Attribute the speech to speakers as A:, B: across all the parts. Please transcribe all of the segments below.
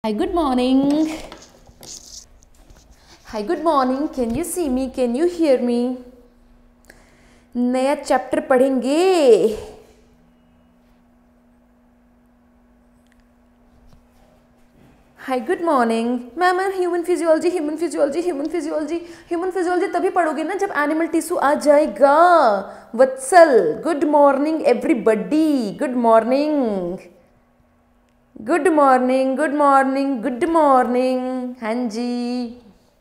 A: Hi, good morning. Hi, good morning. Can you see me? Can you hear me? नया chapter पढ़ेंगे. Hi, good morning. Ma'am human physiology तभी पढ़ोगे ना जब animal tissue आ जाएगा. Vatsal, good morning everybody. Good morning. Good morning, good morning, good morning. हाँ जी,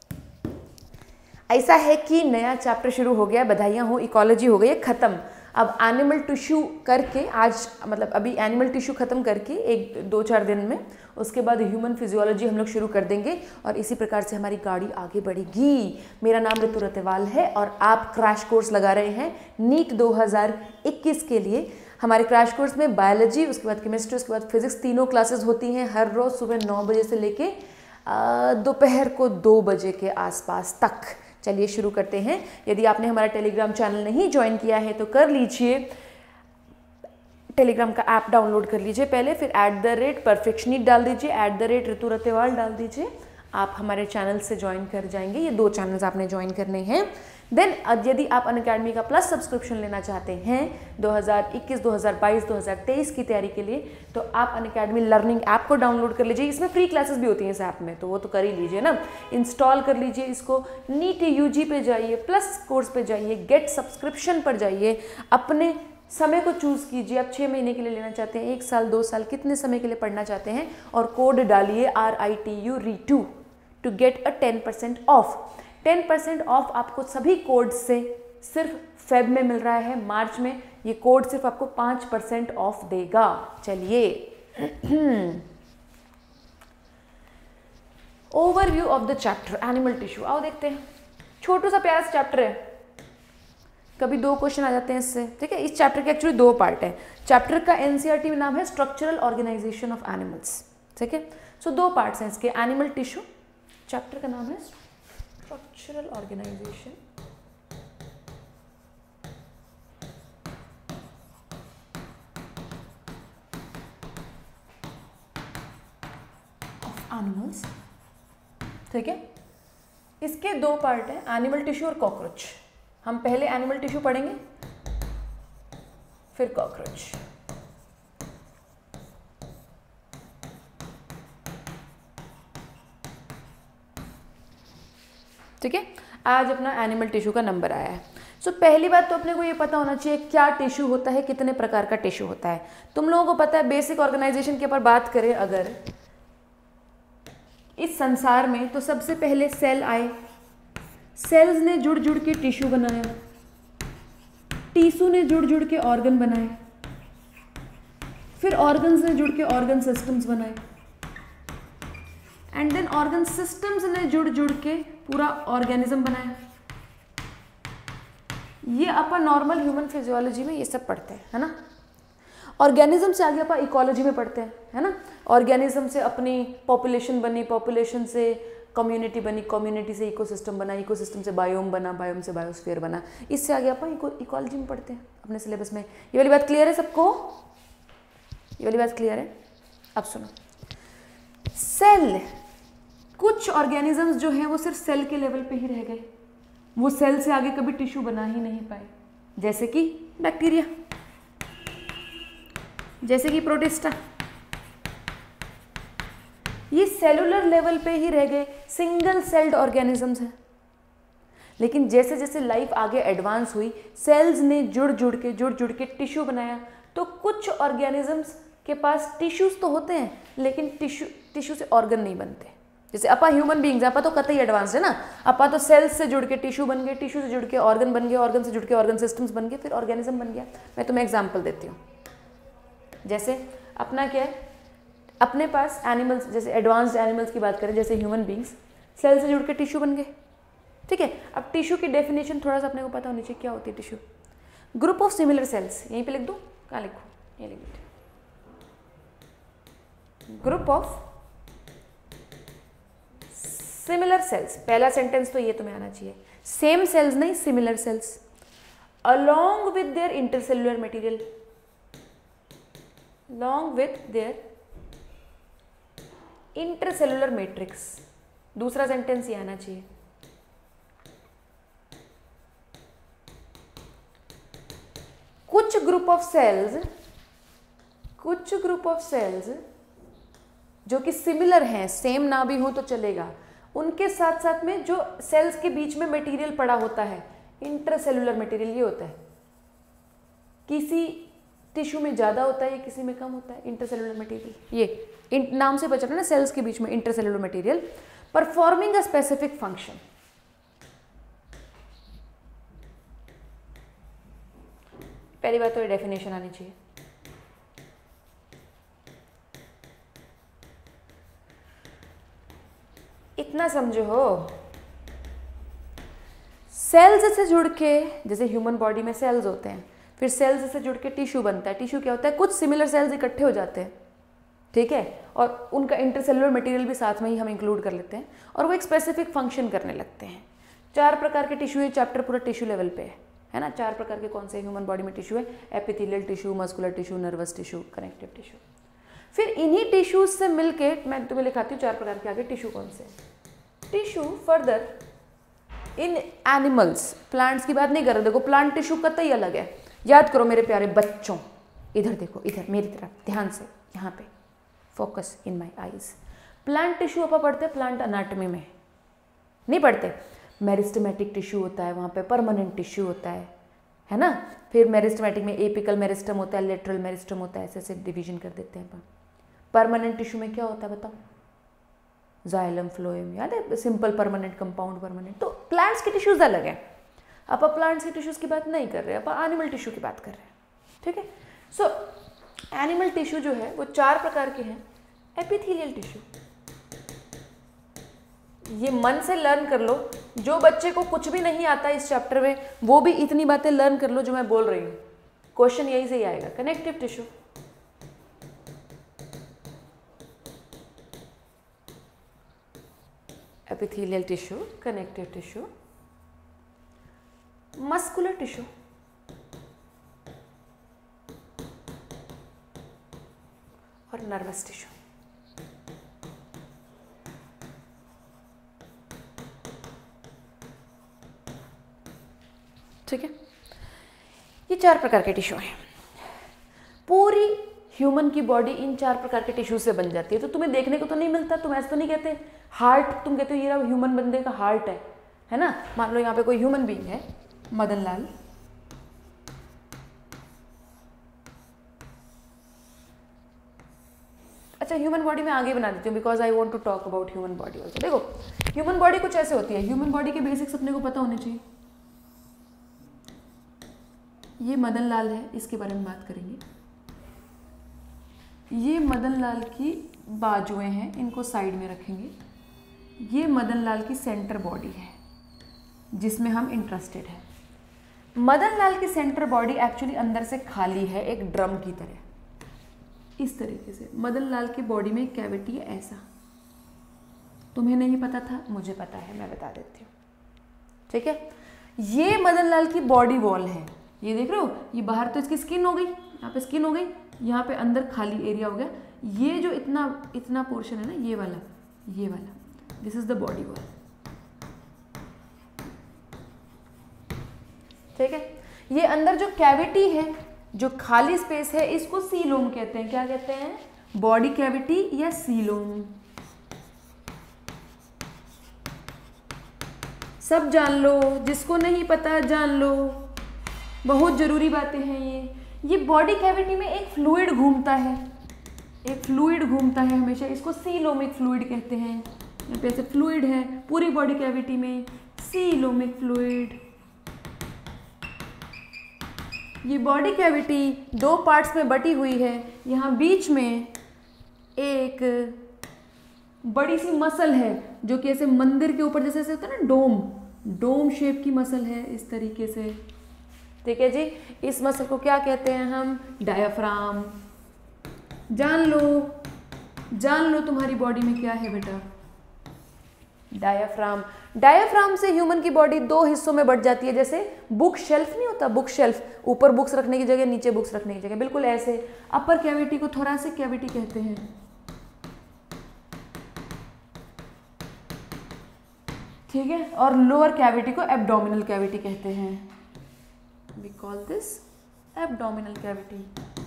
A: ऐसा है कि नया चैप्टर शुरू हो गया. बधाइयाँ हो, इकोलॉजी हो गई है ख़त्म. अब एनिमल टिश्यू करके आज मतलब अभी एनिमल टिश्यू ख़त्म करके 1-2-4 दिन में उसके बाद ह्यूमन फिजियोलॉजी हम लोग शुरू कर देंगे और इसी प्रकार से हमारी गाड़ी आगे बढ़ेगी. मेरा नाम ऋतु रतेवाल है और आप क्रैश कोर्स लगा रहे हैं नीट 2021 के लिए. हमारे क्रैश कोर्स में बायोलॉजी, उसके बाद केमिस्ट्री, उसके बाद फिजिक्स, तीनों क्लासेस होती हैं हर रोज़ सुबह 9 बजे से लेके दोपहर को 2 बजे के आसपास तक. चलिए शुरू करते हैं. यदि आपने हमारा टेलीग्राम चैनल नहीं ज्वाइन किया है तो कर लीजिए. टेलीग्राम का ऐप डाउनलोड कर लीजिए पहले, फिर @perfectionist डाल दीजिए, ऋतु रतेवाल डाल दीजिए. आप हमारे चैनल से ज्वाइन कर जाएंगे. ये 2 चैनल्स आपने ज्वाइन करने हैं. देन यदि आप अनअकैडमी का प्लस सब्सक्रिप्शन लेना चाहते हैं 2021, 2022, 2023 की तैयारी के लिए, तो आप अनअकैडमी लर्निंग ऐप को डाउनलोड कर लीजिए. इसमें फ्री क्लासेस भी होती हैं इस ऐप में, तो वो तो कर ही लीजिए ना. इंस्टॉल कर लीजिए इसको. नीट यूजी पे जाइए, प्लस कोर्स पे जाइए, गेट सब्सक्रिप्शन पर जाइए. अपने समय को चूज़ कीजिए. आप 6 महीने के लिए लेना चाहते हैं, 1 साल, 2 साल, कितने समय के लिए पढ़ना चाहते हैं, और कोड डालिए RITU to get a 10% off. 10% off आपको सभी कोड से सिर्फ फेब में मिल रहा है. मार्च में ये कोड सिर्फ आपको 5% ऑफ देगा. चलिए, overview of the chapter animal tissue. आओ देखते हैं. छोटू सा प्यारा सा चैप्टर है, कभी 2 क्वेश्चन आ जाते हैं इससे. ठीक है, इस चैप्टर के एक्चुअली 2 पार्ट है. चैप्टर का NCERT में नाम है स्ट्रक्चरल ऑर्गेनाइजेशन ऑफ एनिमल्स. ठीक है, सो 2 पार्ट्स हैं इसके. एनिमल टिश्यू, चैप्टर का नाम है स्ट्रक्चरल ऑर्गेनाइजेशन ऑफ एनिमल्स. ठीक है, इसके 2 पार्ट हैं, एनिमल टिश्यू और कॉकरोच. हम पहले एनिमल टिश्यू पढ़ेंगे, फिर कॉकरोच. ठीक है, आज अपना एनिमल टिश्यू का नंबर आया है. सो पहली बात तो अपने को ये पता होना चाहिए क्या टिश्यू होता है, कितने प्रकार का टिश्यू होता है. तुम लोगों को पता है बेसिक ऑर्गेनाइजेशन के ऊपर बात करें अगर इस संसार में, तो सबसे पहले सेल आए. सेल्स ने जुड़ जुड़ के टिश्यू बनाया, टिश्यू ने जुड़ जुड़ के ऑर्गन बनाए, फिर ऑर्गन्स ने जुड़ के ऑर्गन सिस्टम्स बनाए, एंड देन ऑर्गन सिस्टम्स ने जुड़ जुड़ के पूरा ऑर्गेनिज्म बनाया. ये अपन नॉर्मल ह्यूमन फिजियोलॉजी में ये सब पढ़ते हैं, है ना. ऑर्गेनिज्म से आगे अपन इकोलॉजी में पढ़ते हैं, है ना. ऑर्गेनिज्म से अपनी पॉपुलेशन बनी, पॉपुलेशन से कम्युनिटी बनी, कम्युनिटी से इकोसिस्टम बना, इकोसिस्टम से बायोम बना, बायोम से बायोस्फीयर बना. इससे आगे अपन इकोलॉजी में पढ़ते हैं अपने सिलेबस में. ये वाली बात क्लियर है सबको? ये वाली बात क्लियर है? अब सुनो, सेल, कुछ ऑर्गेनिजम्स जो हैं वो सिर्फ सेल के लेवल पे ही रह गए. वो सेल से आगे कभी टिश्यू बना ही नहीं पाए. जैसे कि बैक्टीरिया, जैसे कि प्रोटिस्टा, ये सेलुलर लेवल पे ही रह गए, सिंगल सेल्ड ऑर्गेनिजम्स हैं. लेकिन जैसे जैसे लाइफ आगे एडवांस हुई, सेल्स ने जुड़ जुड़ के टिश्यू बनाया. तो कुछ ऑर्गेनिजम्स के पास टिश्यूज तो होते हैं, लेकिन टिश्यू से ऑर्गन नहीं बनते. जैसे अपा ह्यूमन बींग्स, अपा तो कतई एडवांस है ना. अपा तो सेल्स से जुड़ के टिश्यू बन गए, टिश्यू से जुड़ के ऑर्गन बन गए, ऑर्गन से जुड़ के ऑर्गन सिस्टम्स बन गए, फिर ऑर्गेनिज्म बन गया. मैं तुम्हें एग्जांपल देती हूँ. जैसे अपना क्या है, अपने पास एनिमल्स, जैसे एडवांस्ड एनिमल्स की बात करें, जैसे ह्यूमन बींग्स, सेल से जुड़ के टिश्यू बन गए. ठीक है, अब टिश्यू की डेफिनेशन थोड़ा सा अपने को पता होनी चाहिए. क्या होती है tissue? Group of similar cells. यहीं पे लिख दूँ? कहाँ लिखूँ? ये लिख दीजिए, ग्रुप ऑफ सिमिलर सेल्स. पहला सेंटेंस तो ये तुम्हें आना चाहिए. सेम सेल्स नहीं, similar cells, along with their intercellular material, along with their intercellular matrix. दूसरा सेंटेंस ये आना चाहिए। कुछ ग्रुप ऑफ सेल्स जो कि सिमिलर हैं, सेम ना भी हो तो चलेगा, उनके साथ साथ में जो सेल्स के बीच में मटेरियल पड़ा होता है, इंटरसेलुलर मटेरियल ये होता है। किसी टिश्यू में ज़्यादा होता है या किसी में कम होता है इंटरसेलुलर मटेरियल। ये नाम से पता चला ना, सेल्स के बीच में intercellular material performing a specific function. पहली बात तो ये डेफिनेशन आनी चाहिए। इतना समझो हो, सेल्स से जुड़ के, जैसे ह्यूमन बॉडी में सेल्स होते हैं, फिर सेल्स से जुड़ के टिश्यू बनता है। टिश्यू क्या होता है, कुछ सिमिलर सेल्स इकट्ठे हो जाते हैं, ठीक है, और उनका इंटरसेलुलर मटेरियल भी साथ में ही हम इंक्लूड कर लेते हैं और वो एक स्पेसिफिक फंक्शन करने लगते हैं। 4 प्रकार के टिश्यू, ये चैप्टर पूरा टिश्यू लेवल पे है ना। 4 प्रकार के कौन से ह्यूमन बॉडी में टिश्यू है, epithelial tissue, muscular tissue, nervous tissue, connective tissue. फिर इन्हीं टिश्यूज से मिलके मैं तुम्हें लिखाती हूँ 4 प्रकार के आगे टिश्यू कौन से। Tissue further in animals, plants की बात नहीं कर रहे, देखो प्लांट टिश्यू कतई अलग है। याद करो मेरे प्यारे बच्चों, इधर देखो, इधर मेरी तरफ ध्यान से, यहाँ पे focus in my eyes. Plant tissue अपन पढ़ते हैं प्लांट अनाटमी में, नहीं पढ़ते। मेरिस्टेमेटिक टिश्यू होता है, वहाँ पे परमानेंट टिश्यू होता है ना। फिर मेरिस्टेमेटिक में एपिकल मेरिस्टम होता है, लेटरल मेरिस्टम होता है, ऐसे ऐसे डिवीजन कर देते हैं अपन। परमानेंट टिश्यू में क्या होता है बताओ, जाइलम, फ्लोएम, याद है, सिंपल परमानेंट, कंपाउंड परमानेंट। तो प्लांट्स के टिश्यूज अलग है, अब प्लांट्स के टिश्यूज की बात नहीं कर रहे, अब एनिमल टिश्यू की बात कर रहे हैं, ठीक है। सो एनिमल टिश्यू जो है वो 4 प्रकार के हैं। एपिथेलियल टिश्यू, ये मन से लर्न कर लो, जो बच्चे को कुछ भी नहीं आता इस चैप्टर में वो भी इतनी बातें लर्न कर लो जो मैं बोल रही हूँ, क्वेश्चन यही से ही आएगा। Connective tissue, epithelial tissue, connective tissue, muscular tissue, और नर्वस टिश्यू। ठीक है, ये 4 प्रकार के टिश्यू हैं। पूरी ह्यूमन की बॉडी इन 4 प्रकार के टिश्यू से बन जाती है। तो तुम्हें देखने को तो नहीं मिलता, तुम ऐसे तो नहीं कहते हार्ट, तुम कहते हो ये ह्यूमन बंदे का हार्ट है ना। मान लो यहाँ पे कोई ह्यूमन बीइंग है, मदन लाल, अच्छा ह्यूमन बॉडी में आगे बना देती हूँ because I want to talk about human body also. देखो ह्यूमन बॉडी कुछ ऐसे होती है, ह्यूमन बॉडी के बेसिक्स अपने को पता होने चाहिए। ये मदन लाल है, इसके बारे में बात करेंगे। ये मदन लाल की बाजुएं हैं, इनको साइड में रखेंगे। ये मदन लाल की सेंटर बॉडी है जिसमें हम इंटरेस्टेड हैं। मदन लाल की सेंटर बॉडी एक्चुअली अंदर से खाली है, एक ड्रम की तरह। इस तरीके से मदन लाल की बॉडी में एक कैविटी है ऐसा। तुम्हें नहीं पता था, मुझे पता है, मैं बता देती हूँ, ठीक है। ये मदन लाल की बॉडी वॉल है, ये देख रहे हो, ये बाहर तो इसकी स्किन हो गई, यहाँ पे स्किन हो गई, यहाँ पे अंदर खाली एरिया हो गया। ये जो इतना पोर्शन है ना, ये वाला, this is the body wall, ठीक है। ये अंदर जो कैविटी है, जो खाली स्पेस है, इसको सीलोम कहते हैं। क्या कहते हैं? बॉडी कैविटी या सीलोम। सब जान लो, जिसको नहीं पता जान लो, बहुत जरूरी बातें हैं ये बॉडी कैविटी में एक फ्लूइड घूमता है, हमेशा, इसको सीलोमिक फ्लूइड कहते हैं। यहाँ पे ऐसे फ्लूइड है पूरी बॉडी कैविटी में, सीलोमिक फ्लूइड। ये बॉडी कैविटी 2 पार्ट्स में बटी हुई है। यहाँ बीच में एक बड़ी सी मसल है जो कि ऐसे मंदिर के ऊपर जैसे ऐसे होता है ना, डोम शेप की मसल है इस तरीके से, ठीक है जी। इस मसल को क्या कहते हैं हम? डायाफ्राम। जान लो तुम्हारी बॉडी में क्या है बेटा? डायाफ्राम से ह्यूमन की बॉडी 2 हिस्सों में बट जाती है। जैसे बुक शेल्फ नहीं होता, बुक शेल्फ, ऊपर बुक्स रखने की जगह, नीचे बुक्स रखने की जगह, बिल्कुल ऐसे। अपर कैविटी को थोरेसिक कैविटी कहते हैं, ठीक है, और लोअर कैविटी को एब्डोमिनल कैविटी कहते हैं। We call this abdominal cavity.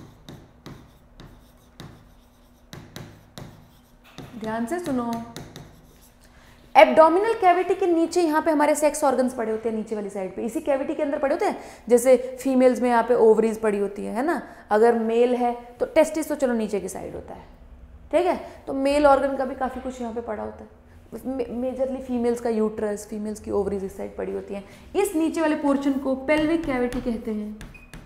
A: ध्यान से सुनो, एब्डोमिनल कैविटी के नीचे यहाँ पे हमारे सेक्स ऑर्गन्स पड़े होते हैं, नीचे वाली साइड पे, इसी कैविटी के अंदर पड़े होते हैं। जैसे फीमेल्स में यहाँ पे ओवरीज पड़ी होती है ना, अगर मेल है तो टेस्टिस तो चलो नीचे की साइड होता है, ठीक है, तो मेल ऑर्गन का भी काफ़ी कुछ यहाँ पे पड़ा होता है। मेजरली फीमेल्स का यूट्रस, फीमेल्स की ओवरीज इस साइड पड़ी होती हैं। इस नीचे वाले पोर्शन को पेल्विक कैविटी कहते हैं,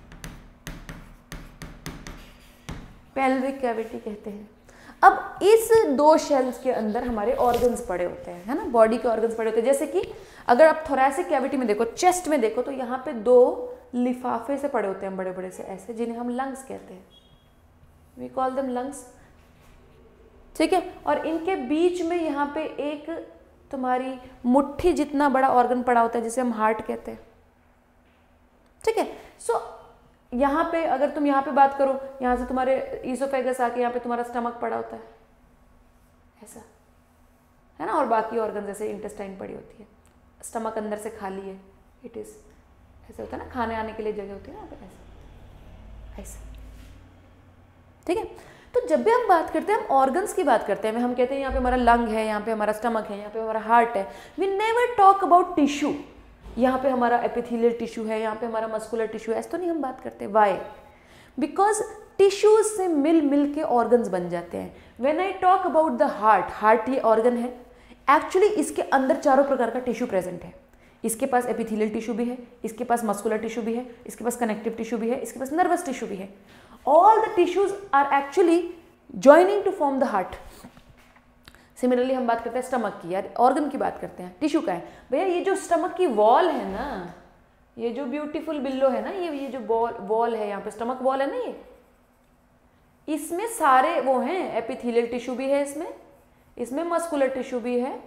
A: पेल्विक कैविटी कहते हैं। अब इस दो शेल्स के अंदर हमारे ऑर्गन्स पड़े होते हैं, है ना, बॉडी के ऑर्गन्स पड़े होते हैं। जैसे कि अगर आप थोरैसिक कैविटी में देखो, चेस्ट में देखो, तो यहाँ पे दो लिफाफे से पड़े होते हैं बड़े बड़े से ऐसे, जिन्हें हम लंग्स कहते हैं। वी कॉल देम लंग्स, ठीक है। और इनके बीच में यहाँ पे एक तुम्हारी मुट्ठी जितना बड़ा ऑर्गन पड़ा होता है, जिसे हम हार्ट कहते हैं, ठीक है। सो यहाँ पे अगर तुम यहाँ पे बात करो, यहाँ से तुम्हारे ईसोफेगस आके यहाँ पे तुम्हारा स्टमक पड़ा होता है, ऐसा है ना, और बाकी ऑर्गन जैसे इंटेस्टाइन पड़ी होती है, स्टमक अंदर से खाली है, इट इज ऐसे होता है ना, खाने आने के लिए जगह होती है ना, ऐसा ऐसा, ठीक है। तो जब भी हम बात करते हैं, हम ऑर्गन्स की बात करते हैं, हम कहते हैं यहाँ पे हमारा लंग है, यहाँ पे हमारा स्टमक है, यहाँ पे हमारा हार्ट है, we never talk about tissue. यहाँ पे हमारा एपिथेलियल टिश्यू है, यहाँ पे हमारा मस्कुलर टिश्यू है, ऐसा तो नहीं हम बात करते। वाई? बिकॉज टिश्यूज से मिल मिल के ऑर्गन्स बन जाते हैं। When I talk about the heart, heart ये ऑर्गन है, एक्चुअली इसके अंदर चारों प्रकार का टिश्यू प्रेजेंट है। इसके पास एपिथेलियल टिश्यू भी है, इसके पास मस्कुलर टिश्यू भी है, इसके पास कनेक्टिव टिश्यू भी है, इसके पास नर्वस टिश्यू भी है। All the tissues are actually joining to form the heart. Similarly हम बात करते हैं स्टमक की, यार ऑर्गन की बात करते हैं, टिश्यू का है भैया। ये जो स्टमक की वॉल है ना, ये जो ब्यूटीफुल बिल्लो है ना, ये जो वॉल है यहाँ पे, स्टमक वॉल है ना, ये इसमें सारे वो हैं, एपिथेलियल टिश्यू भी है इसमें मस्कुलर टिश्यू भी है,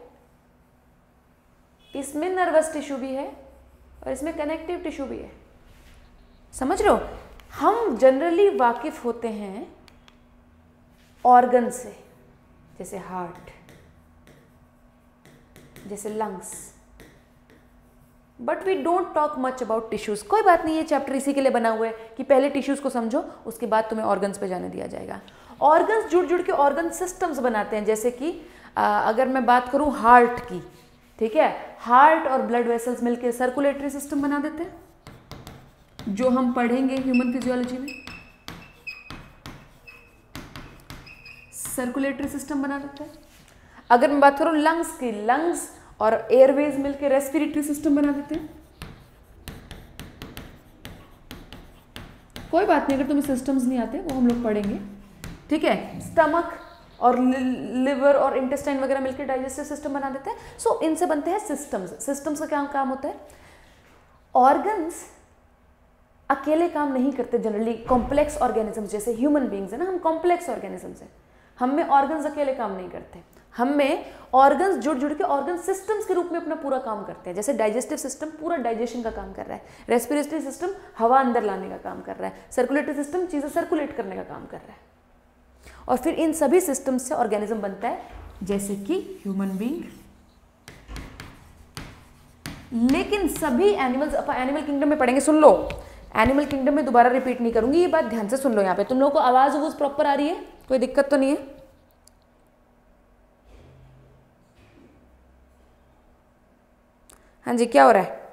A: इसमें नर्वस टिश्यू भी है, और इसमें कनेक्टिव टिश्यू भी है। समझ रहे हो? हम जनरली वाकिफ होते हैं ऑर्गन से, जैसे हार्ट, जैसे lungs, but we don't talk much about tissues. कोई बात नहीं, ये चैप्टर इसी के लिए बना हुआ है कि पहले टिश्यूज को समझो, उसके बाद तुम्हें ऑर्गन्स पे जाने दिया जाएगा। ऑर्गन्स जुड़ जुड़ के ऑर्गन सिस्टम्स बनाते हैं। जैसे कि अगर मैं बात करूं हार्ट की, ठीक है, हार्ट और ब्लड वेसल्स मिलकर सर्कुलेटरी सिस्टम बना देते हैं, जो हम पढ़ेंगे ह्यूमन फिजियोलॉजी में। सर्कुलेटरी सिस्टम बना देते हैं। अगर मैं बात करूं लंग्स की, लंग्स और एयरवेज मिलकर रेस्पिरेटरी सिस्टम बना देते हैं। कोई बात नहीं, अगर तुम्हें सिस्टम्स नहीं आते वो हम लोग पढ़ेंगे, ठीक है। स्टमक और लिवर और इंटेस्टाइन वगैरह मिलकर डाइजेस्टिव सिस्टम बना देते हैं। सो इनसे बनते हैं सिस्टम्स। सिस्टम्स का क्या काम होता है? ऑर्गन्स अकेले काम नहीं करते जनरली। कॉम्प्लेक्स ऑर्गेनिजम्स जैसे ह्यूमन बींग्स है ना, हम कॉम्प्लेक्स ऑर्गेनिजम्स हैं, हम में ऑर्गन्स अकेले काम नहीं करते, हम में ऑर्गन्स जुड़ जुड़ के ऑर्गन सिस्टम्स के रूप में अपना पूरा काम करते हैं। जैसे डाइजेस्टिव सिस्टम पूरा डाइजेशन का काम कर रहा है, रेस्पिरेटरी सिस्टम हवा अंदर लाने का काम कर रहा है, सर्कुलेटरी सिस्टम चीज़ें सर्कुलेट करने का काम कर रहा है, और फिर इन सभी सिस्टम से ऑर्गेनिज्म बनता है, जैसे कि ह्यूमन बींग। लेकिन सभी एनिमल्स अपन एनिमल किंगडम में पढ़ेंगे, सुन लो, एनिमल किंगडम में दोबारा रिपीट नहीं करूंगी, ये बात ध्यान से सुन लो। यहाँ पे तुम लोगों को आवाज वूज प्रॉपर आ रही है? कोई दिक्कत तो नहीं है? हाँ जी, क्या हो रहा है?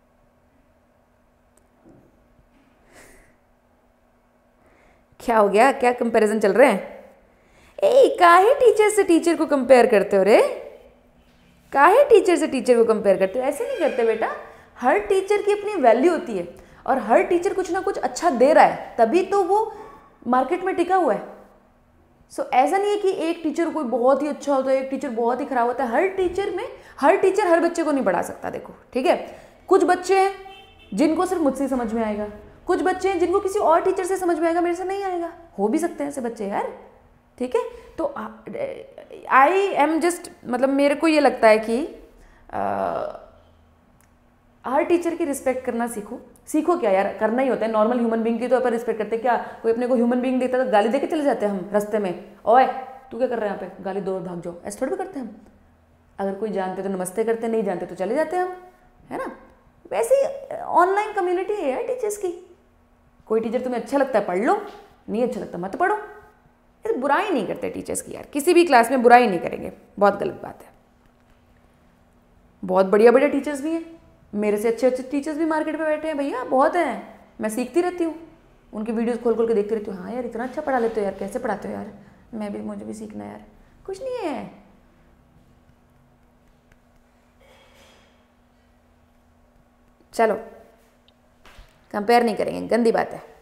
A: क्या हो गया? क्या कंपैरिजन चल रहे हैं? काहे टीचर से टीचर को कंपेयर करते हो रे? काहे टीचर से टीचर को कंपेयर करते हो? ऐसे नहीं करते बेटा। हर टीचर की अपनी वैल्यू होती है, और हर टीचर कुछ ना कुछ अच्छा दे रहा है, तभी तो वो मार्केट में टिका हुआ है। सो ऐसा नहीं है कि एक टीचर कोई बहुत ही अच्छा होता है, एक टीचर बहुत ही खराब होता है। हर टीचर हर बच्चे को नहीं पढ़ा सकता। देखो, ठीक है, कुछ बच्चे हैं जिनको सिर्फ मुझसे समझ में आएगा, कुछ बच्चे हैं जिनको किसी और टीचर से समझ में आएगा, मेरे से नहीं आएगा। हो भी सकते हैं ऐसे बच्चे यार, ठीक है। तो आई एम जस्ट, मतलब मेरे को ये लगता है कि हर टीचर की रिस्पेक्ट करना सीखो क्या यार, करना ही होता है। नॉर्मल ह्यूमन बींग की तो अपन रिस्पेक्ट करते हैं क्या? कोई अपने को ह्यूमन बींग देखता है तो गाली दे के चले जाते हैं हम रास्ते में, ओए तू क्या कर रहे हैं यहाँ पे, गाली दो भाग जाओ, ऐसे थोड़ी भी करते हैं हम। अगर कोई जानते तो नमस्ते करते, नहीं जानते तो चले जाते हम, है ना। वैसे ही ऑनलाइन कम्युनिटी है यार टीचर्स की। कोई टीचर तुम्हें अच्छा लगता है पढ़ लो, नहीं अच्छा लगता मत पढ़ो। ये बुराई नहीं करते टीचर्स की यार, किसी भी क्लास में बुराई नहीं करेंगे, बहुत गलत बात है। बहुत बढ़िया बढ़िया टीचर्स भी हैं, मेरे से अच्छे अच्छे टीचर्स भी मार्केट में बैठे हैं भैया, बहुत हैं। मैं सीखती रहती हूँ, उनकी वीडियोस खोल खोल के देखती रहती हूँ। हाँ यार इतना अच्छा पढ़ा लेते हो यार, कैसे पढ़ाते हो यार, मुझे भी सीखना है यार। कुछ नहीं है, चलो कंपेयर नहीं करेंगे, गंदी बात है।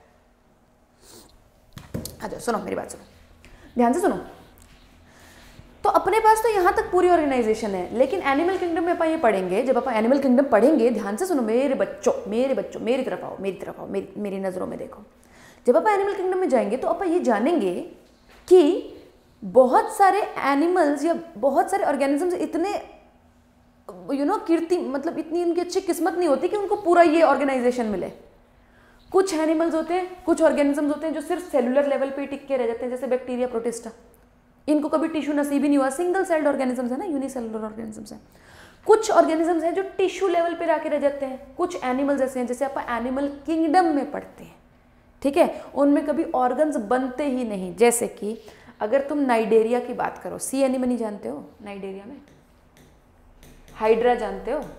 A: अच्छा सुनो मेरी बात, सुनो ध्यान से सुनो। तो अपने पास तो यहाँ तक पूरी ऑर्गेनाइजेशन है, लेकिन एनिमल किंगडम में अपन ये पढ़ेंगे। जब अपन एनिमल किंगडम पढ़ेंगे, ध्यान से सुनो मेरे बच्चों मेरी तरफ आओ, मेरी नज़रों में देखो। जब अपन एनिमल किंगडम में जाएंगे तो अपन ये जानेंगे कि बहुत सारे एनिमल्स या बहुत सारे ऑर्गेनिजम्स इतने कीर्ति, मतलब इतनी उनकी अच्छी किस्मत नहीं होती कि उनको पूरा ये ऑर्गेनाइजेशन मिले। कुछ एनिमल्स होते हैं, कुछ ऑर्गेनिजम्स होते हैं जो सिर्फ सेलुलर लेवल पे टिक के रह जाते हैं, जैसे बैक्टीरिया, प्रोटिस्टा। इनको कभी टिश्यू नसीब ही नहीं हुआ, सिंगल सेल्ड ऑर्गेनिजम्स है ना, यूनिसेलुलर ऑर्गेनिजम्स हैं। कुछ ऑर्गेनिजम्स हैं जो टिश्यू लेवल पे आके रह जाते हैं। कुछ एनिमल्स ऐसे हैं जैसे आप एनिमल किंगडम में पढ़ते हैं, ठीक है, उनमें कभी ऑर्गन्स बनते ही नहीं। जैसे कि अगर तुम नाइडेरिया की बात करो, सी एनिमल नहीं जानते हो, नाइडेरिया में हाइड्रा जानते हो,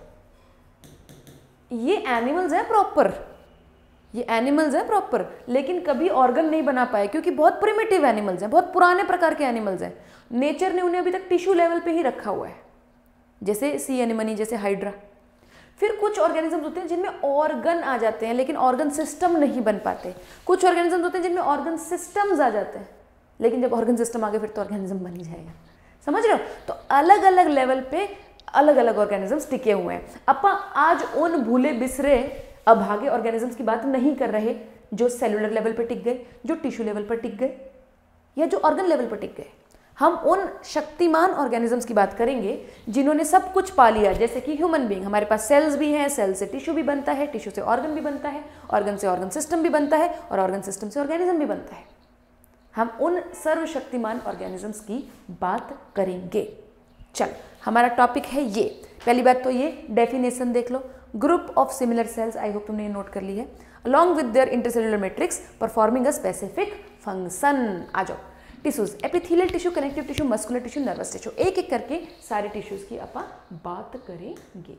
A: ये एनिमल्स हैं प्रॉपर, ये एनिमल्स हैं प्रॉपर, लेकिन कभी ऑर्गन नहीं बना पाए क्योंकि बहुत प्रिमिटिव एनिमल्स हैं, बहुत पुराने प्रकार के एनिमल्स हैं। नेचर ने उन्हें अभी तक टिश्यू लेवल पे ही रखा हुआ है, जैसे सी एनिमनी, जैसे हाइड्रा। फिर कुछ ऑर्गेनिजम्स होते हैं जिनमें ऑर्गन आ जाते हैं लेकिन ऑर्गन सिस्टम नहीं बन पाते। कुछ ऑर्गेनिजम्स होते हैं जिनमें ऑर्गन सिस्टम्स आ जाते हैं, लेकिन जब ऑर्गन सिस्टम आ गए फिर तो ऑर्गेनिज्म बन ही जाएगा। समझ रहे हो? तो अलग अलग लेवल पे अलग अलग ऑर्गेनिजम्स टिके हुए हैं। अपन आज उन भूले बिसरे अभागे ऑर्गेनिजम्स की बात नहीं कर रहे जो सेलुलर लेवल पर टिक गए, जो टिश्यू लेवल पर टिक गए, या जो ऑर्गन लेवल पर टिक गए। हम उन शक्तिमान ऑर्गेनिजम्स की बात करेंगे जिन्होंने सब कुछ पा लिया, जैसे कि ह्यूमन बीइंग। हमारे पास सेल्स भी हैं, सेल से टिश्यू भी बनता है, टिश्यू से ऑर्गन भी बनता है, ऑर्गन से ऑर्गन सिस्टम भी बनता है, और ऑर्गन सिस्टम से ऑर्गेनिज्म भी बनता है। हम उन सर्वशक्तिमान ऑर्गेनिजम्स की बात करेंगे। चल, हमारा टॉपिक है ये। पहली बात तो ये डेफिनेशन देख लो, group of similar cells, I hope तुमने ये नोट कर ली है, along with their intercellular matrix performing a specific function. आ जाओ, tissues, epithelial tissue, connective tissue, muscular tissue, nervous tissue, एक एक करके सारे टिश्यूज की अपन बात करेंगे।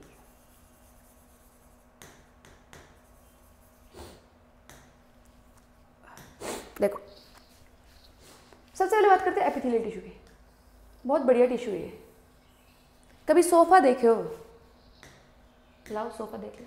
A: देखो, सबसे पहले बात करते हैं एपिथेलियल टिश्यू की। बहुत बढ़िया टिश्यू है। कभी सोफा देखे हो? लाओ सोफा देख लो।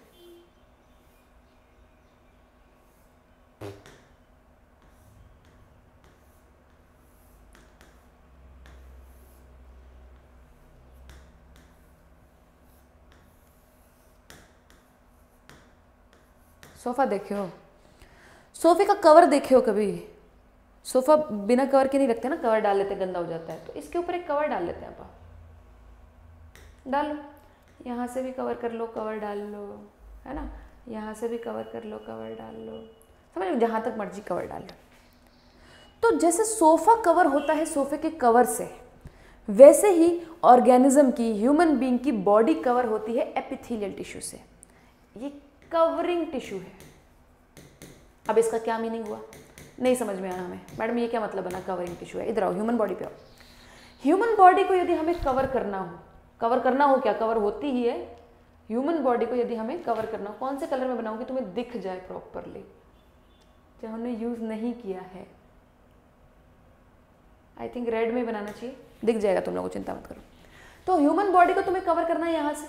A: सोफा देखे हो? सोफे का कवर देखे हो कभी? सोफा बिना कवर के नहीं रखते ना, कवर डाल लेते, गंदा हो जाता है, तो इसके ऊपर एक कवर डाल लेते हैं आप। डालो, यहाँ से भी कवर कर लो, कवर डाल लो, है ना, यहाँ से भी कवर कर लो, कवर डाल लो, समझ लो, जहाँ तक मर्जी कवर डाल लो। तो जैसे सोफा कवर होता है सोफे के कवर से, वैसे ही ऑर्गेनिज्म की, ह्यूमन बीइंग की बॉडी कवर होती है एपिथेलियल टिश्यू से। ये कवरिंग टिश्यू है। अब इसका क्या मीनिंग हुआ? नहीं समझ में आया हमें, मैडम ये क्या मतलब बना कवरिंग टिश्यू है? इधर आओ, ह्यूमन बॉडी पे आओ। ह्यूमन बॉडी को यदि हमें कवर करना हो, कवर करना हो, क्या कवर होती ही है, ह्यूमन बॉडी को यदि हमें कवर करना हो, कौन से कलर में बनाऊंगी तुम्हें दिख जाए प्रॉपरली, जो हमने यूज नहीं किया है। आई थिंक रेड में बनाना चाहिए, दिख जाएगा तुम लोगों को, चिंता मत करो। तो ह्यूमन बॉडी को तुम्हें कवर करना है यहाँ से,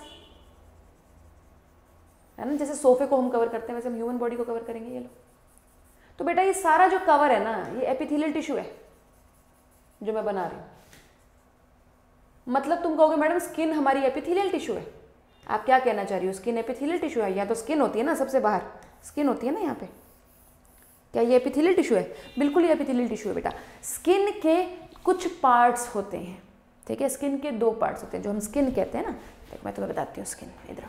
A: है ना, जैसे सोफे को हम कवर करते हैं वैसे हम ह्यूमन बॉडी को कवर करेंगे। ये लो, तो बेटा ये सारा जो कवर है ना, ये एपिथेलियल टिश्यू है जो मैं बना रही हूँ। मतलब तुम कहोगे मैडम स्किन हमारी एपिथेलियल टिश्यू है, आप क्या कहना चाह रही हो? स्किन एपिथेलियल टिश्यू है? यहाँ तो स्किन होती है ना, सबसे बाहर स्किन होती है ना यहाँ पे, क्या ये एपिथेलियल टिश्यू है? बिल्कुल ये एपिथेलियल टिश्यू है बेटा। स्किन के कुछ पार्ट्स होते हैं, ठीक है, स्किन के दो पार्ट्स होते हैं जो हम स्किन कहते हैं ना। देखो मैं तुम्हें बताती हूँ, स्किन इधर,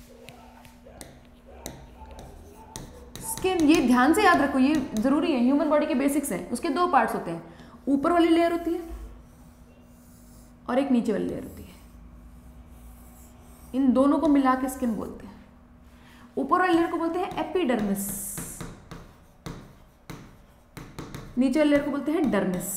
A: स्किन, ये ध्यान से याद रखो, ये जरूरी है, ह्यूमन बॉडी के बेसिक्स हैं। उसके दो पार्ट्स होते हैं, ऊपर वाली लेयर होती है और एक नीचे वाली लेयर होती है। इन दोनों को मिला के स्किन बोलते हैं। ऊपर वाले लेयर को बोलते हैं एपिडर्मिस, नीचे वाले लेयर को बोलते हैं डर्मिस।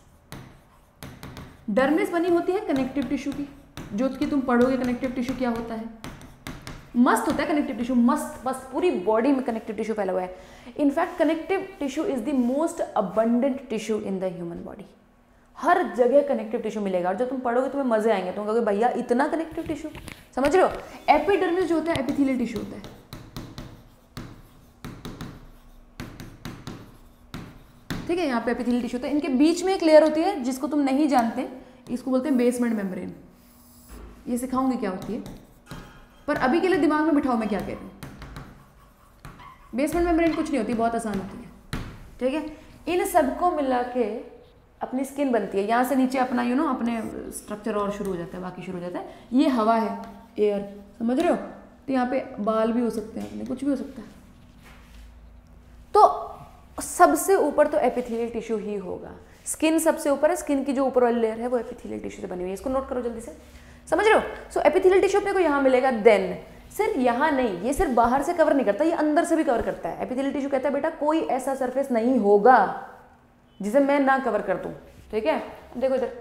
A: डर्मिस बनी होती है कनेक्टिव टिश्यू की, जो कि तुम पढ़ोगे कनेक्टिव टिश्यू क्या होता है। मस्त होता है कनेक्टिव टिश्यू, मस्त मस्त, पूरी बॉडी में कनेक्टिव टिश्यू फैला हुआ है। In fact connective tissue is the most abundant tissue in the human body. हर जगह कनेक्टिव टिश्यू मिलेगा, और जब तुम पढ़ोगे तुम्हें मजे आएंगे, तुम कहोगे भैया इतना कनेक्टिव टिश्यू, समझ रहे हो। एपिडर्मिस जो होता है एपिथेलियल टिश्यू होता है, ठीक है। यहाँ पे एपिथेलियल टिश्यू होता है, इनके बीच में एक लेयर होती है जिसको तुम नहीं जानते, इसको बोलते हैं बेसमेंट मेम्ब्रेन। ये सिखाऊंगी क्या होती है, पर अभी के लिए दिमाग में बिठाओ मैं क्या कह रही हूँ। बेसमेंट मेम्ब्रेन कुछ नहीं होती, बहुत आसान होती है, ठीक है। इन सबको मिला के अपनी स्किन बनती है। यहाँ से नीचे अपना अपने स्ट्रक्चर और शुरू हो जाता है, बाकी शुरू हो जाता है। ये हवा है, एयर, समझ रहे हो। तो यहाँ पे बाल भी हो सकते हैं अपने, कुछ भी हो सकता है। तो सबसे ऊपर तो एपिथेलियल टिश्यू ही होगा। स्किन सबसे ऊपर है, स्किन की जो ऊपर वाली लेयर है वो एपिथेलियल टिश्यू से बनी हुई है। इसको नोट करो जल्दी से, समझ रहे हो। सो एपिथेलियल टिश्यू अपने को यहाँ मिलेगा। देन सिर्फ यहाँ नहीं, ये सिर्फ बाहर से कवर नहीं करता, ये अंदर से भी कवर करता है। एपिथेलियल टिश्यू कहता है बेटा कोई ऐसा सरफेस नहीं होगा जिसे मैं ना कवर कर दूं, ठीक है। देखो इधर,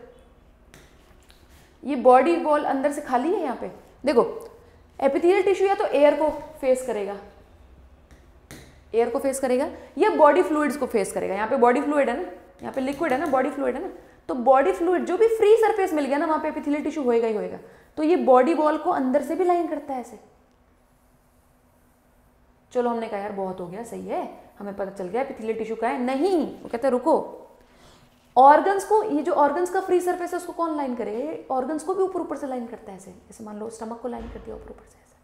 A: ये बॉडी वॉल अंदर से खाली है। यहाँ पे देखो, एपिथेलियल टिश्यू या तो एयर को फेस करेगा, एयर को फेस करेगा, या बॉडी फ्लूइड्स को फेस करेगा। यहाँ पे बॉडी फ्लूइड है ना, यहाँ पे लिक्विड है ना, बॉडी फ्लूइड है ना, तो बॉडी फ्लूइड जो भी फ्री सरफेस मिल गया ना, वहां पे एपिथेलियल टिश्यू होएगा ही होएगा। तो ये बॉडी वॉल को अंदर से भी लाइन करता है ऐसे। चलो हमने कहा यार बहुत हो गया, सही है, हमें पता चल गया एपिथेलियल टिश्यू का है। नहीं, वो कहते हैं रुको, ऑर्गन्स को, ये जो ऑर्गन्स का फ्री सरफेस है उसको कौन लाइन करेगा, ये ऑर्गन्स को भी ऊपर ऊपर से लाइन करता है ऐसे। जैसे मान लो स्टमक को लाइन कर दिया ऊपर ऊपर से ऐसे।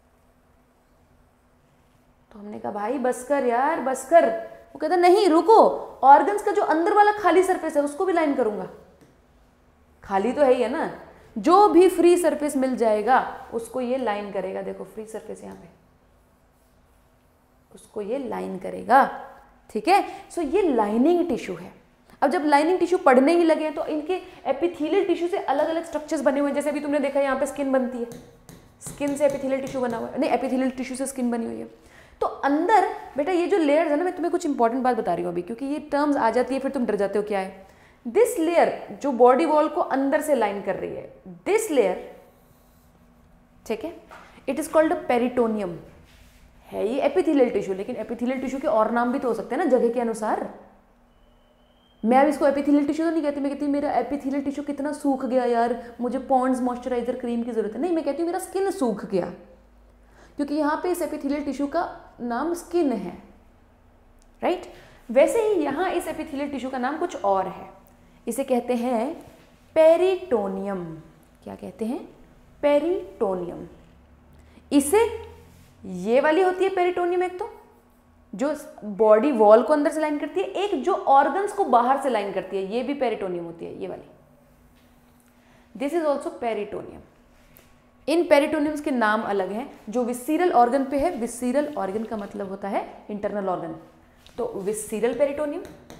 A: तो हमने कहा भाई बस कर यार, बस कर। वो कहता नहीं रुको, ऑर्गन्स का जो अंदर वाला खाली सरफेस है उसको भी लाइन करूंगा। खाली तो है ही है ना, जो भी फ्री सरफेस मिल जाएगा उसको ये लाइन करेगा। देखो फ्री सरफेस यहाँ पे, उसको ये लाइन करेगा, ठीक है। सो ये लाइनिंग टिश्यू है। अब जब लाइनिंग टिश्यू पढ़ने ही लगे तो इनके एपिथेलियल टिश्यू से अलग अलग स्ट्रक्चर्स बने हुए हैं। जैसे अभी तुमने देखा यहाँ पे स्किन बनती है, स्किन से एपिथेलियल टिश्यू बना हुआ है, नहीं एपिथेलियल टिश्यू से स्किन बनी हुई है। तो अंदर बेटा ये जो लेयर्स है ना, मैं तुम्हें कुछ इंपॉर्टेंट बात बता रही हूँ अभी, क्योंकि ये टर्म्स आ जाती है फिर तुम डर जाते हो क्या है। दिस लेयर जो बॉडी वॉल को अंदर से लाइन कर रही है, दिस लेयर, ठीक है, इट इज कॉल्ड पेरिटोनियम। है ये एपिथेलियल टिश्यू, लेकिन एपिथेलियल टिश्यू के और नाम भी तो हो सकते हैं ना जगह के अनुसार। मैं अब इसको एपिथेलियल टिश्यू तो नहीं कहती, मैं कहती हूँ मेरा एपिथेलियल टिश्यू कितना सूख गया यार, मुझे पॉन्ड्स मॉइस्चराइजर क्रीम की जरूरत है। नहीं, मैं कहती हूँ मेरा स्किन सूख गया, क्योंकि यहाँ पे इस एपिथेलियल टिश्यू का नाम स्किन है, राइट। वैसे ही यहाँ इस एपिथेलियल टिश्यू का नाम कुछ और है, इसे कहते हैं पेरिटोनियम। क्या कहते हैं? पेरिटोनियम। इसे ये वाली होती है पेरिटोनियम, एक तो जो बॉडी वॉल को अंदर से लाइन करती है, एक जो ऑर्गन्स को बाहर से लाइन करती है, ये भी पेरिटोनियम होती है, ये वाली। This is also peritoneum. इन पेरिटोनियम्स के नाम अलग हैं। जो विसीरल ऑर्गन पे है, विसीरल ऑर्गन का मतलब होता है इंटरनल ऑर्गन, तो विसीरल पेरिटोनियम,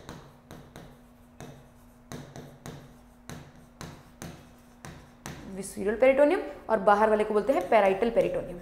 A: विसीरल पेरिटोनियम, और बाहर वाले को बोलते हैं पैराइटल पेरिटोनियम।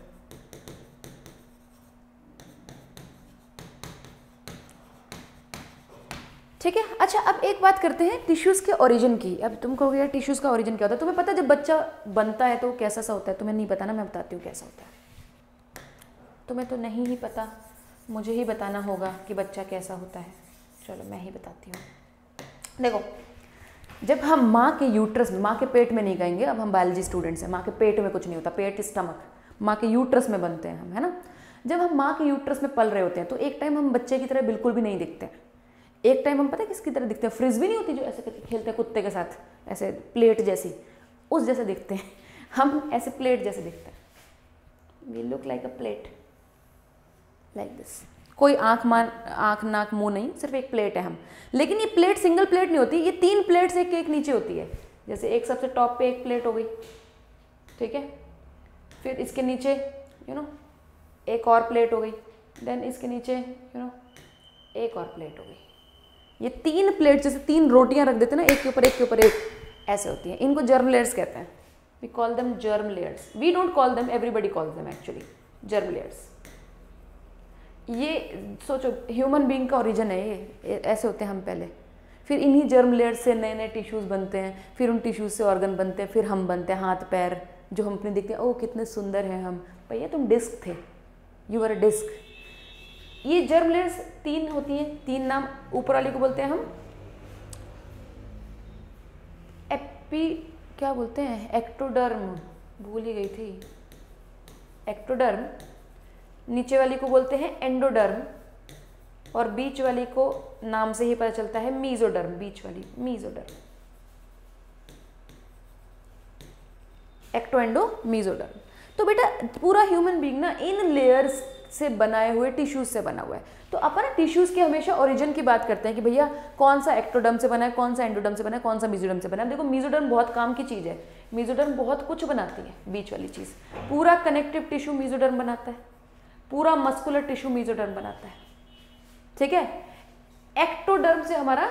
A: ठीक है। अच्छा, अब एक बात करते हैं टिश्यूज के ओरिजिन की। अब तुम कहोगे यार टिश्यूज का ओरिजिन क्या होता है? तुम्हें पता है जब बच्चा बनता है तो कैसा सा होता है? तुम्हें नहीं पता ना, मैं बताती हूँ कैसा होता है। तुम्हें तो नहीं ही पता, मुझे ही बताना होगा कि बच्चा कैसा होता है। चलो मैं ही बताती हूँ। देखो, जब हम माँ के यूट्रस में, माँ के पेट में नहीं कहेंगे, अब हम बायोलॉजी स्टूडेंट्स हैं, माँ के पेट में कुछ नहीं होता, पेट स्टमक, माँ के यूट्रस में बनते हैं हम, है ना। जब हम माँ के यूट्रस में पल रहे होते हैं तो एक टाइम हम बच्चे की तरह बिल्कुल भी नहीं दिखते, एक टाइम हम पता है किसकी तरह दिखते हैं? फ्रिज भी नहीं होती जो ऐसे करके खेलते हैं कुत्ते के साथ, ऐसे प्लेट जैसी, उस जैसे दिखते हैं हम, ऐसे प्लेट जैसे दिखते हैं। We look like a plate, like this. कोई आँख नाक मुंह नहीं, सिर्फ एक प्लेट है हम। लेकिन ये प्लेट सिंगल प्लेट नहीं होती, ये 3 प्लेट्स एक एक नीचे होती है। जैसे एक सबसे टॉप पे एक प्लेट हो गई, ठीक है, फिर इसके नीचे एक और प्लेट हो गई, देन इसके नीचे एक और प्लेट हो गई। ये 3 प्लेट, जैसे 3 रोटियां रख देते हैं ना, एक के ऊपर एक के ऊपर एक, ऐसे होती हैं। इनको जर्म लेयर्स कहते हैं, we call them germ layers. We don't call them, everybody calls them actually germ layers. ये सोचो ह्यूमन बीइंग का ओरिजिन है ये, ऐसे होते हैं हम पहले, फिर इन्हीं जर्म लेयर से नए नए टिश्यूज़ बनते हैं, फिर उन टिश्यूज़ से ऑर्गन बनते हैं, फिर हम बनते हैं, हाथ पैर जो हम अपने देखते हैं, ओह कितने सुंदर हैं हम. भैया तुम डिस्क थे, यू आर अ डिस्क. ये जर्म लेयर्स 3 होती हैं, 3 नाम. ऊपर वाली को बोलते हैं हम क्या बोलते हैं, एक्टोडर्म, भूल ही गई थी, एक्टोडर्म. नीचे वाली को बोलते हैं एंडोडर्म, और बीच वाली को नाम से ही पता चलता है मीजोडर्म. बीच वाली मीजोडर्म, एक्टो एंडो मीजोडर्म. तो बेटा पूरा ह्यूमन बीइंग ना इन लेयर्स से बनाए हुए टिश्यूज से बना हुआ है. तो अपन टिश्यूज के हमेशा ओरिजिन की बात करते हैं कि भैया कौन सा एक्टोडर्म से बना है, कौन सा एंडोडर्म से बना है, कौन सा मीजोडर्म से बना है. देखो मीजोडर्म बहुत काम की चीज़ है, मीजोडर्म बहुत कुछ बनाती है. बीच वाली चीज़ पूरा कनेक्टिव टिश्यू मीजोडर्म बनाता है, पूरा मस्कुलर टिश्यू मीजोडर्म बनाता है. ठीक है. एक्टोडर्म से हमारा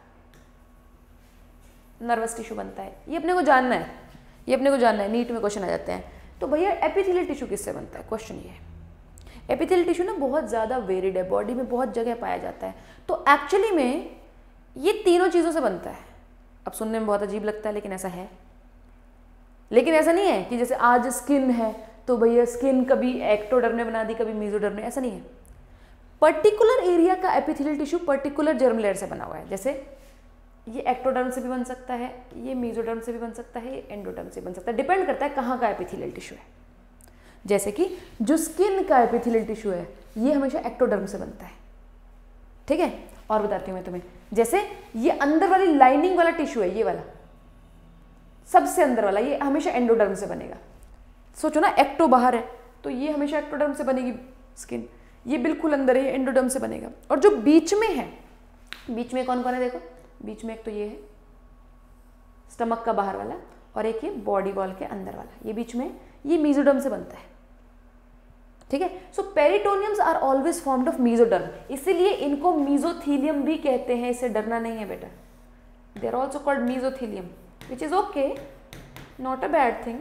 A: नर्वस टिश्यू बनता है. ये अपने को जानना है, ये अपने को जानना है, नीट में क्वेश्चन आ जाते हैं. तो भैया एपिथेलियल टिश्यू किससे बनता है, क्वेश्चन ये है. एपिथेलियल टिश्यू ना बहुत ज़्यादा वेरिड है, बॉडी में बहुत जगह पाया जाता है. तो एक्चुअली में ये तीनों चीज़ों से बनता है. अब सुनने में बहुत अजीब लगता है लेकिन ऐसा है. लेकिन ऐसा नहीं है कि जैसे आज स्किन है तो भैया स्किन कभी एक्टोडर्म ने बना दी, कभी मीजोडर्म ने, ऐसा नहीं है. पर्टिकुलर एरिया का epithelial tissue particular germ layer से बना हुआ है. जैसे ये एक्टोडर्म से भी बन सकता है, ये मीजोडर्म से भी बन सकता है, ये एंडोडर्म से बन सकता है. डिपेंड करता है कहाँ का एपिथेलियल टिश्यू है. जैसे कि जो स्किन का एपिथेलियल टिश्यू है ये हमेशा एक्टोडर्म से बनता है. ठीक है. और बताती हूँ मैं तुम्हें, जैसे ये अंदर वाली लाइनिंग वाला टिश्यू है, ये वाला सबसे अंदर वाला, ये हमेशा एंडोडर्म से बनेगा. सोचो ना, एक्टो बाहर है तो ये हमेशा एक्टोडर्म से बनेगी स्किन. ये बिल्कुल अंदर है, एंडोडर्म से बनेगा. और जो बीच में है, बीच में कौन कौन है देखो, बीच में एक तो ये है स्टमक का बाहर वाला, और एक ये बॉडी वॉल के अंदर वाला, ये बीच में, ये मीजोडर्म से बनता है. ठीक है. So peritoneums are always formed of mesoderm, इसीलिए इनको मीजोथीलियम भी कहते हैं. इससे डरना नहीं है बेटा. They are also called mesothelium, which is okay, not a bad thing.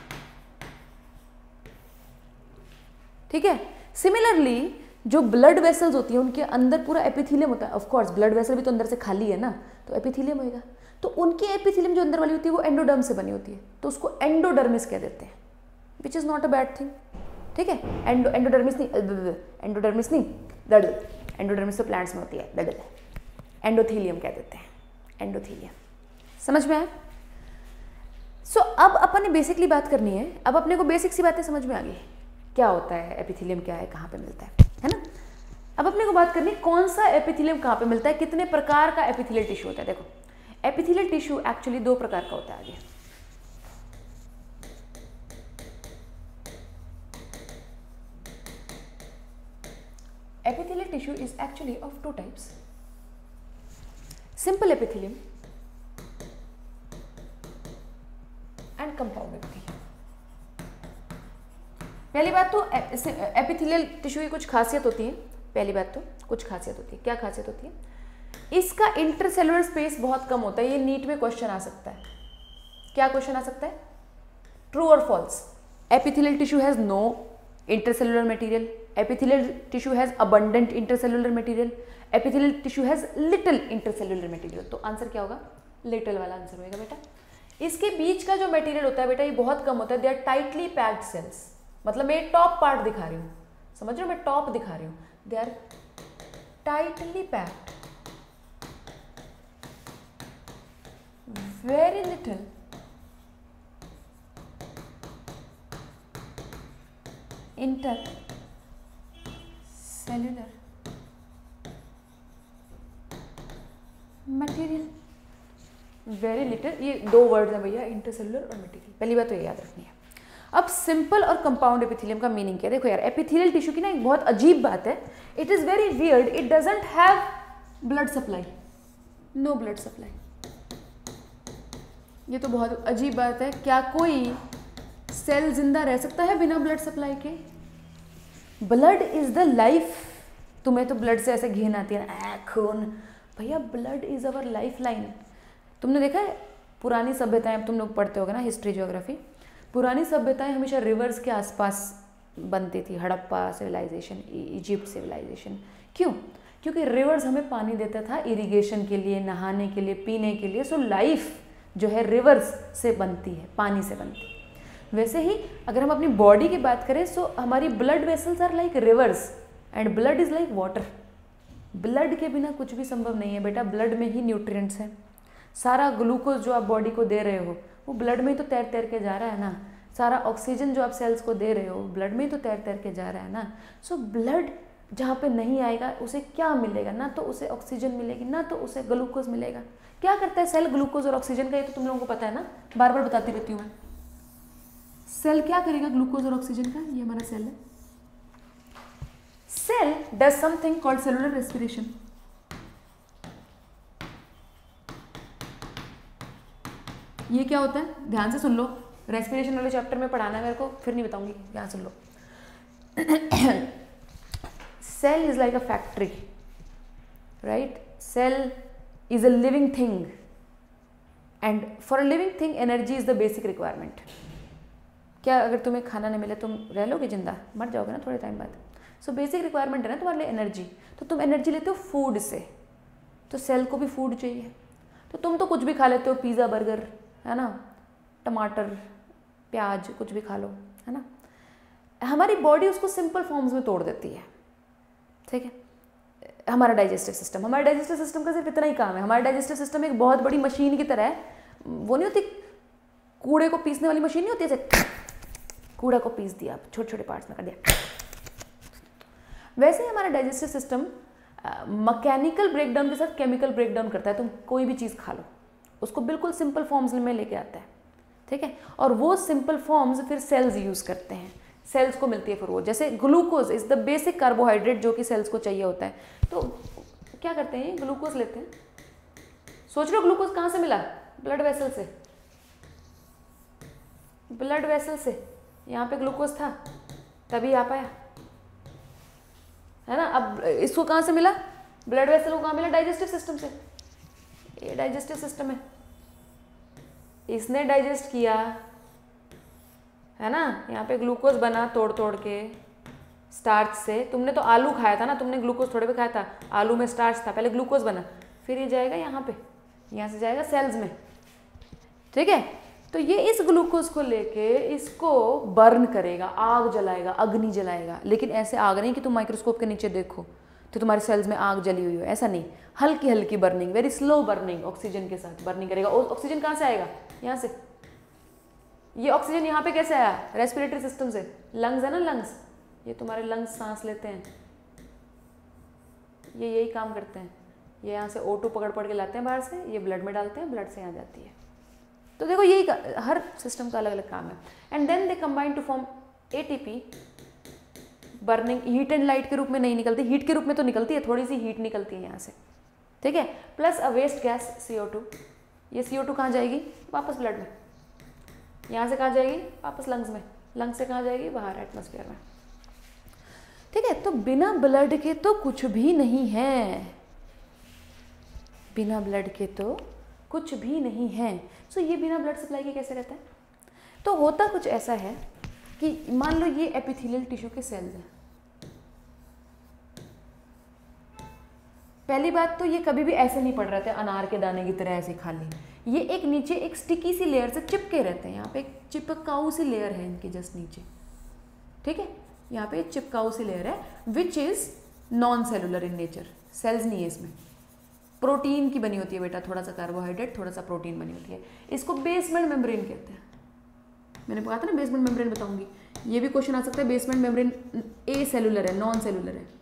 A: ठीक है. सिमिलरली जो ब्लड वेसल्स होती हैं उनके अंदर पूरा एपिथेलियम होता है. ऑफ कोर्स ब्लड वेसल भी तो अंदर से खाली है ना, तो एपिथेलियम होएगा. तो उनकी एपिथेलियम जो अंदर वाली होती है वो एंडोडर्म से बनी होती है, तो उसको एंडोडर्मिस कह देते हैं, which is not a bad thing. ठीक है. एंडोडर्मिस नहीं, एंडोडर्मिस नहीं, एंडोडर्मिस तो प्लांट्स में होती है, एंडोथीलियम कह देते हैं, एंडोथीलियम. समझ में आया. सो अब अपन ने बेसिकली बात करनी है. अब अपने को बेसिक सी बातें समझ में आ गई, क्या होता है एपिथेलियम, क्या है, कहाँ पे मिलता है ना. अब अपने को बात करनी कौन सा एपिथेलियम कहाँ पे मिलता है, कितने प्रकार का एपिथेलियल टिश्यू होता है. देखो एपिथेलियल टिश्यू एक्चुअली 2 प्रकार का होता है. आगे epithelial tissue is actually of 2 types, simple epithelium and compound epithelium. पहली बात तो एपिथेलियल टिश्यू की कुछ खासियत होती है. पहली बात तो कुछ खासियत होती है. क्या खासियत होती है, इसका इंटरसेलुलर स्पेस बहुत कम होता है. ये नीट में क्वेश्चन आ सकता है. क्या क्वेश्चन आ सकता है, ट्रू और false. Epithelial tissue has no intercellular material, epithelial tissue has abundant intercellular material, epithelial tissue has little intercellular material. तो आंसर क्या होगा, लिटिल वाला आंसर होगा बेटा. इसके बीच का जो मटेरियल होता है बेटा ये बहुत कम होता है. They are tightly packed cells, मतलब मैं टॉप पार्ट दिखा रही हूँ, समझ रहे हो, मैं टॉप दिखा रही हूँ. They are tightly packed, very little intercellular material, very little. ये 2 वर्ड हैं भैया, इंटरसेल्युलर और मटेरियल. पहली बात तो ये याद रखनी है. अब सिंपल और कंपाउंड एपिथेलियम का मीनिंग क्या है. देखो यार, एपिथेलियल टिश्यू की ना एक बहुत अजीब बात है. It is very weird, it doesn't have blood supply, no blood supply. ये तो बहुत अजीब बात है. क्या कोई सेल जिंदा रह सकता है बिना ब्लड सप्लाई के? Blood is the life. तुम्हें तो ब्लड से ऐसे घिन आती है ना, खून. भैया blood is our life line. तुमने देखा है पुरानी सभ्यताएं, तुम लोग पढ़ते होगे ना हिस्ट्री ज्योग्राफी, पुरानी सभ्यताएं हमेशा रिवर्स के आसपास बनती थी, हड़प्पा सिविलाइजेशन, इजिप्ट सिविलाइजेशन। क्यों? क्योंकि रिवर्स हमें पानी देता था इरिगेशन के लिए, नहाने के लिए, पीने के लिए। सो लाइफ जो है रिवर्स से बनती है, पानी से बनती है। वैसे ही अगर हम अपनी बॉडी की बात करें, सो हमारी blood vessels are like rivers and blood is like water. Blood के बिना कुछ भी संभव नहीं है बेटा, ब्लड में ही न्यूट्रिएंट्स हैं। सारा ग्लूकोज जो आप बॉडी को दे रहे हो वो ब्लड में ही तो तैर तैर के जा रहा है ना। सारा ऑक्सीजन जो आप सेल्स को दे रहे हो ब्लड में ही तो तैर तैर के जा रहा है ना। सो ब्लड जहाँ पे नहीं आएगा उसे क्या मिलेगा? ना तो उसे ऑक्सीजन मिलेगी, ना तो उसे ग्लूकोज मिलेगा। क्या करता है सेल ग्लूकोज और ऑक्सीजन का? ये तो तुम लोगों को पता है ना, बार बार बताती रहती हूँ मैं। सेल क्या करेगा ग्लूकोज और ऑक्सीजन का? ये हमारा सेल है। Cell does something called cellular respiration. ये क्या होता है? ध्यान से सुन लो, रेस्पिरेशन वाले चैप्टर में पढ़ाना है मेरे को, फिर नहीं बताऊंगी, ध्यान सुन लो। Cell is like a factory, right? Cell is a living thing and for a living thing energy is the basic requirement। क्या अगर तुम्हें खाना नहीं मिले तुम रह लोगे जिंदा? मर जाओगे ना थोड़े टाइम बाद। सो बेसिक रिक्वायरमेंट है ना तुम्हारे लिए एनर्जी। तो तुम एनर्जी लेते हो फूड से, तो सेल को भी फूड चाहिए। तो तुम तो कुछ भी खा लेते हो, पिज़्ज़ा, बर्गर, है ना, टमाटर, प्याज, कुछ भी खा लो, है ना। हमारी बॉडी उसको सिंपल फॉर्म्स में तोड़ देती है, ठीक है। हमारा डाइजेस्टिव सिस्टम का सिर्फ इतना ही काम है। हमारा डाइजेस्टिव सिस्टम एक बहुत बड़ी मशीन की तरह है। वो नहीं होती कूड़े को पीसने वाली मशीन, नहीं होती ऐसे कूड़ा को पीस दिया, छोटे छोटे पार्ट्स में कर दिया, वैसे ही हमारा डाइजेस्टिव सिस्टम मैकेनिकल ब्रेकडाउन के साथ केमिकल ब्रेकडाउन करता है। तुम कोई भी चीज़ खा लो, उसको बिल्कुल सिंपल फॉर्म्स में लेके आता है, ठीक है। और वो सिंपल फॉर्म्स फिर सेल्स यूज़ करते हैं, सेल्स को मिलती है फिर वो। जैसे glucose is the basic carbohydrate जो कि सेल्स को चाहिए होता है। तो क्या करते हैं, ग्लूकोज लेते हैं। सोच रहे हो ग्लूकोज कहाँ से मिला? ब्लड वेसल से, ब्लड वेसल से। यहाँ पे ग्लूकोज था तभी आ पाया, है ना। अब इसको कहाँ से मिला? ब्लड वेसल को कहाँ मिला? डाइजेस्टिव सिस्टम से। ये डाइजेस्टिव सिस्टम है, इसने डाइजेस्ट किया, है ना। यहाँ पे ग्लूकोज बना तोड़ तोड़ के स्टार्च से। तुमने तो आलू खाया था ना, तुमने ग्लूकोज थोड़े पे खाया था। आलू में स्टार्च था, पहले ग्लूकोज बना, फिर ये जाएगा यहाँ पे, यहाँ से जाएगा सेल्स में, ठीक है। तो ये इस ग्लूकोज को लेके इसको बर्न करेगा, आग जलाएगा, अग्नि जलाएगा। लेकिन ऐसे आग नहीं कि तुम माइक्रोस्कोप के नीचे देखो तो तुम्हारे सेल्स में आग जली हुई हो, ऐसा नहीं। हल्की हल्की burning, very slow burning, oxygen के साथ बर्निंग करेगा। ऑक्सीजन कहाँ से आएगा? यहाँ से। ये ऑक्सीजन यहाँ पे कैसे आया? रेस्पिरेटरी सिस्टम से। लंग्स है ना, लंग्स, ये तुम्हारे लंग्स सांस लेते हैं, ये यही काम करते हैं। ये यहाँ से O2 पकड़ पकड़ के लाते हैं बाहर से, ये ब्लड में डालते हैं, ब्लड से यहाँ जाती है। तो देखो यही हर सिस्टम का अलग अलग काम है। And then they combine to form ATP। Burning heat and light के रूप में नहीं निकलती, हीट के रूप में तो निकलती है, थोड़ी सी हीट निकलती है यहाँ से, ठीक है। Plus a waste gas CO2। ये CO2 कहाँ जाएगी? वापस ब्लड में। यहाँ से कहाँ जाएगी? वापस लंग्स में। लंग्स से कहाँ जाएगी? बाहर एटमॉस्फेयर में, ठीक है। तो बिना ब्लड के तो कुछ भी नहीं है, बिना ब्लड के तो कुछ भी नहीं है। सो ये बिना ब्लड सप्लाई के कैसे रहता है? तो होता कुछ ऐसा है कि मान लो ये एपिथेलियल टिश्यू के सेल्स हैं। पहली बात तो ये कभी भी ऐसे नहीं पड़ रहे थे अनार के दाने की तरह ऐसे खाली, ये एक नीचे एक स्टिकी सी लेयर से चिपके रहते हैं। यहाँ पे एक चिपकाऊ सी लेयर है इनके जस्ट नीचे, ठीक है। यहाँ पे एक चिपकाऊ सी लेयर है which is non cellular in nature, cells नहीं है इसमें, प्रोटीन की बनी होती है बेटा, थोड़ा सा कार्बोहाइड्रेट, थोड़ा सा प्रोटीन बनी होती है। इसको बेसमेंट मेम्ब्रेन कहते हैं। मैंने कहा था ना बेसमेंट मेम्ब्रेन बताऊंगी, ये भी क्वेश्चन आ सकता है। बेसमेंट मेम्ब्रेन ए सेलुलर है, नॉन सेलुलर है।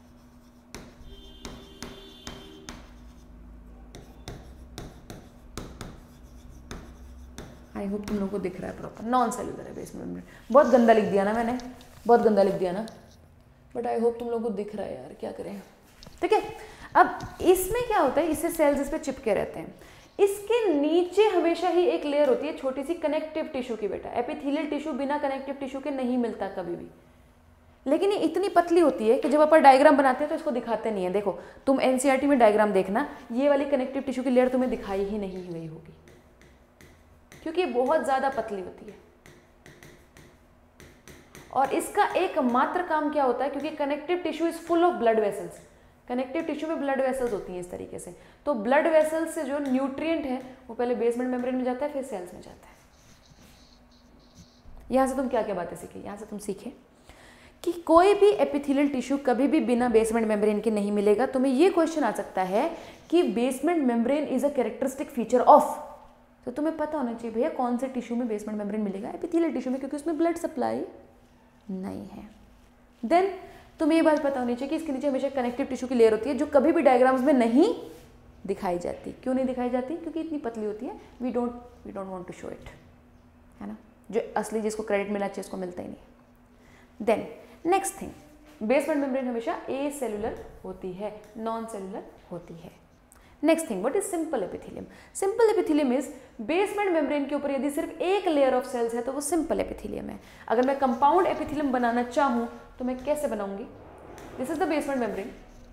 A: आई होप तुम लोगों को दिख रहा है प्रॉपर, नॉन सेलुलर है बेसमेंट मेम्ब्रेन। बहुत गंदा लिख दिया ना मैंने, बहुत गंदा लिख दिया ना, बट आई होप तुम लोगों को दिख रहा है यार, क्या करें, ठीक है। अब इसमें क्या होता है, इससे सेल्स इस पे चिपके रहते हैं। इसके नीचे हमेशा ही एक लेयर होती है छोटी सी कनेक्टिव टिश्यू की बेटा। एपिथेलियल टिश्यू बिना कनेक्टिव टिश्यू के नहीं मिलता कभी भी, लेकिन ये इतनी पतली होती है कि जब अपन डायग्राम बनाते हैं तो इसको दिखाते नहीं है। देखो तुम NCERT में डायग्राम देखना, ये वाली कनेक्टिव टिश्यू की लेयर तुम्हें दिखाई ही नहीं हुई होगी, क्योंकि ये बहुत ज़्यादा पतली होती है, और इसका एकमात्र काम क्या होता है, क्योंकि connective tissue is full of blood vessels, connective tissue में ब्लड वेसल्स होती हैं इस तरीके से, तो ब्लड वेसल्स से जो न्यूट्रिएंट है वो पहले बेसमेंट मेम्ब्रेन में जाता है, फिर सेल्स में जाता है। यहाँ से तुम क्या क्या बातें सीखे, यहाँ से तुम सीखे कि कोई भी एपिथेलियल टिश्यू कभी भी बिना बेसमेंट मेम्ब्रेन के नहीं मिलेगा। तुम्हें ये क्वेश्चन आ सकता है कि basement membrane is a characteristic feature of, तो तुम्हें पता होना चाहिए भैया कौन से टिश्यू में बेसमेंट मेम्ब्रेन मिलेगा, एपिथेलियल टिश्यू में, क्योंकि उसमें ब्लड सप्लाई नहीं है। देन तुम्हें ये बात पता होनी चाहिए कि इसके नीचे हमेशा कनेक्टिव टिश्यू की लेयर होती है जो कभी भी डायग्राम्स में नहीं दिखाई जाती। क्यों नहीं दिखाई जाती? क्योंकि इतनी पतली होती है, we don't want to show it, है ना। जो असली जिसको क्रेडिट मिलना चाहिए उसको मिलता ही नहीं। Then next thing, basement membrane हमेशा ए सेलुलर होती है, नॉन सेलुलर होती है। Next thing, what is simple epithelium? Simple epithelium is basement membrane के ऊपर यदि सिर्फ एक लेयर ऑफ सेल्स है तो वो सिंपल एपिथेलियम है। अगर मैं कंपाउंड एपिथेलियम बनाना चाहूं तो मैं कैसे बनाऊंगी? This is the basement membrane,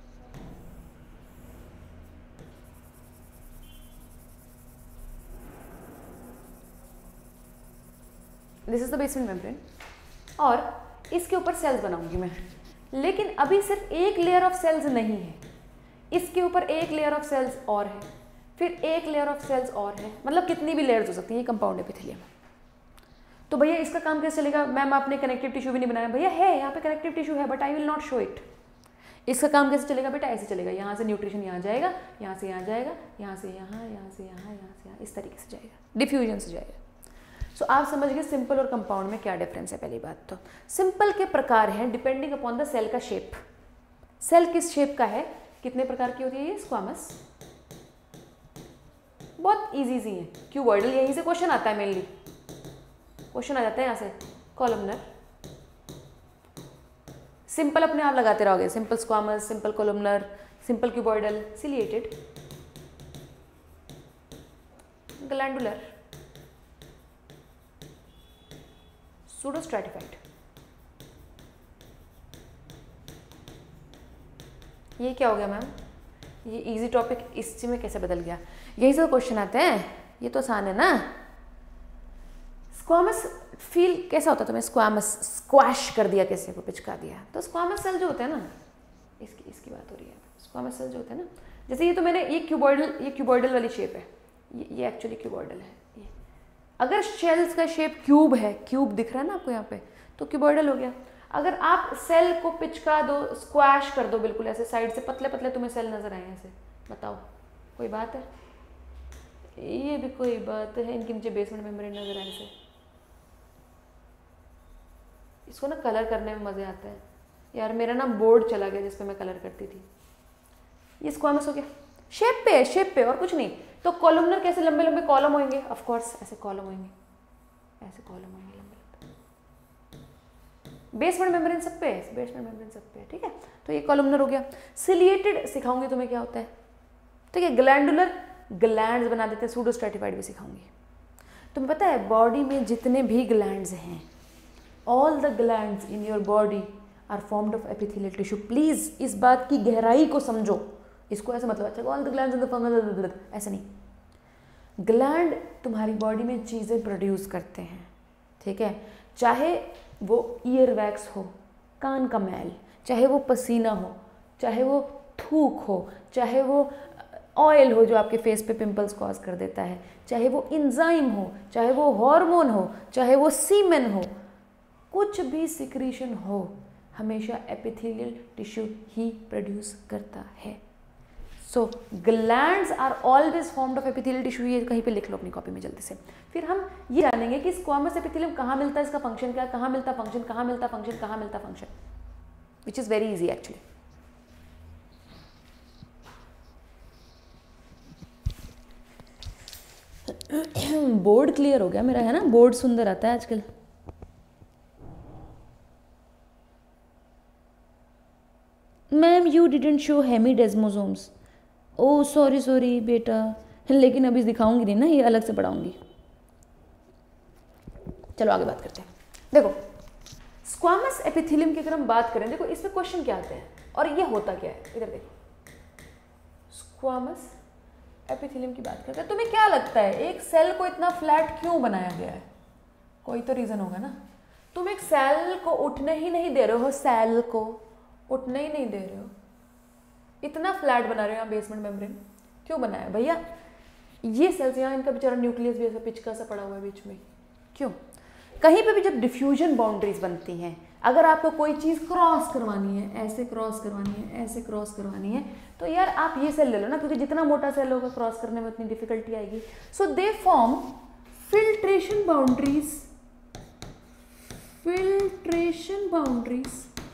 A: this is the basement membrane, और इसके ऊपर सेल्स बनाऊंगी मैं। लेकिन अभी सिर्फ एक लेयर ऑफ सेल्स नहीं है, इसके ऊपर एक लेयर ऑफ सेल्स और है, फिर एक लेयर ऑफ सेल्स और है, मतलब कितनी भी लेयर्स हो सकती हैं, ये कंपाउंड एपिथेलियम। तो भैया इसका काम कैसे चलेगा? मैम आपने कनेक्टिव टिश्यू भी नहीं बनाया। भैया है, यहाँ पे कनेक्टिव टिश्यू है, but I will not show it. इसका काम कैसे चलेगा बेटा? ऐसे चलेगा, यहाँ से न्यूट्रिशन यहाँ जाएगा, यहाँ से यहाँ जाएगा, यहाँ से यहाँ, यहाँ से यहाँ, यहाँ से यहाँ, इस तरीके से जाएगा, डिफ्यूजन से जाएगा। सो आप समझ गए सिंपल और कंपाउंड में क्या डिफरेंस है। पहली बात तो सिंपल के प्रकार हैं डिपेंडिंग अपॉन द सेल का शेप। सेल किस शेप का है, कितने प्रकार की होती है ये? स्क्वामस, बहुत इजी सी है, क्यूबॉइडल, यहीं से क्वेश्चन आता है, मेनली क्वेश्चन आ जाता है यहाँ से। कॉलमनर, सिंपल अपने आप लगाते रहोगे, simple squamous, simple columnar, simple cuboidal, ciliated, glandular, pseudostratified. ये क्या हो गया मैम? ये इजी टॉपिक इस में कैसे बदल गया? यही से क्वेश्चन आते हैं, ये तो आसान है ना। स्क्वामस फील कैसा होता है तुम्हें? स्क्वामस स्क्वैश कर दिया, किसी को पिचका दिया, तो स्क्वामस सेल जो होते हैं ना, इसकी बात हो रही है। स्क्वामस सेल जो होते हैं ना, जैसे ये तो मैंने ये क्यूबॉइडल वाली शेप है, ये एक्चुअली क्यूबॉइडल है। ये अगर शेल्स का शेप क्यूब है, क्यूब दिख रहा है ना आपको यहाँ पे, तो क्यूबॉइडल हो गया। अगर आप सेल को पिचका दो, स्क्वैश कर दो, बिल्कुल ऐसे साइड से पतले पतले तुम्हें सेल नजर आए ऐसे, बताओ कोई बात है? ये भी कोई बात है? इनके नीचे बेसमेंट मेम्ब्रेन नजर आए ऐसे। इसको ना कलर करने में मजे आते हैं यार। मेरा ना बोर्ड चला गया जिस पे मैं कलर करती थी। ये स्क्वामस हो गया, शेप पे और कुछ नहीं। तो कॉलमनर कैसे लंबे लंबे कॉलम होंगे? ऑफ कोर्स ऐसे कॉलम होंगे, ऐसे कॉलम होंगे लंबे लंबे। बेसमेंट मेम्ब्रेन सब पे है, बेसमेंट मेम्ब्रेन सब पे है, ठीक है। तो ये कॉलमनर हो गया। सिलिएटेड सिखाऊंगी तुम्हें क्या होता है, ठीक है। ग्लैंडुलर, ग्लैंड्स बना देते हैं, सूडो स्ट्रैटिफाइड भी सिखाऊंगी। तुम्हें पता है बॉडी में जितने भी ग्लैंड्स हैं, all the glands in your body are formed of epithelial tissue. Please इस बात की गहराई को समझो, इसको ऐसे मतलब अच्छा all the glands in the form, ऐसे नहीं। ग्लैंड तुम्हारी बॉडी में चीज़ें प्रोड्यूस करते हैं, ठीक है। चाहे वो ईयर वैक्स हो, कान का मैल, चाहे वो पसीना हो, चाहे वो थूक हो, चाहे वो ऑयल हो जो आपके फेस पे पिंपल्स कॉज कर देता है, चाहे वो इंजाइम हो, चाहे वो हार्मोन हो, चाहे वो सीमेन हो, कुछ भी सिक्रीशन हो, हमेशा एपिथेलियल टिश्यू ही प्रोड्यूस करता है। So glands are always formed of epithelial tissue. ये कहीं पे लिख लो अपनी कॉपी में जल्दी से। फिर हम ये जानेंगे कि स्क्वामस एपिथेलियम कहाँ मिलता है, इसका फंक्शन क्या, कहाँ मिलता फंक्शन, कहाँ मिलता फंक्शन, कहाँ मिलता function, which is very easy actually. Board clear हो गया मेरा, है ना। बोर्ड सुंदर आता है आजकल। Ma'am you didn't show hemidesmosomes. Oh sorry बेटा, लेकिन अभी दिखाऊंगी नहीं ना, ये अलग से पढ़ाऊंगी। चलो आगे बात करते हैं। देखो स्क्वामस एपिथेलियम की अगर हम बात करें, देखो इसमें क्वेश्चन क्या आते हैं और ये होता क्या है, इधर देखो। स्क्वामस एपिथेलियम की बात करते हैं, तुम्हें क्या लगता है एक सेल को इतना फ्लैट क्यों बनाया गया है? कोई तो रीजन होगा ना। तुम एक सेल को उठने ही नहीं दे रहे हो, सेल को उठने ही नहीं दे रहे हो, इतना फ्लैट बना रहे हो आप बेसमेंट मेम्ब्रेन। क्यों बनाया भैया? ये सेल्स यहाँ, इनका बेचारा न्यूक्लियस भी ऐसा पिचका सा पड़ा हुआ है बीच में। क्यों? कहीं पे भी जब डिफ्यूजन बाउंड्रीज बनती हैं, अगर आपको कोई चीज़ क्रॉस करवानी है, ऐसे क्रॉस करवानी है, ऐसे क्रॉस करवानी है, तो यार आप ये सेल ले लो ना, क्योंकि जितना मोटा सेल होगा क्रॉस करने में उतनी डिफिकल्टी आएगी। So they form filtration boundaries, filtration boundaries,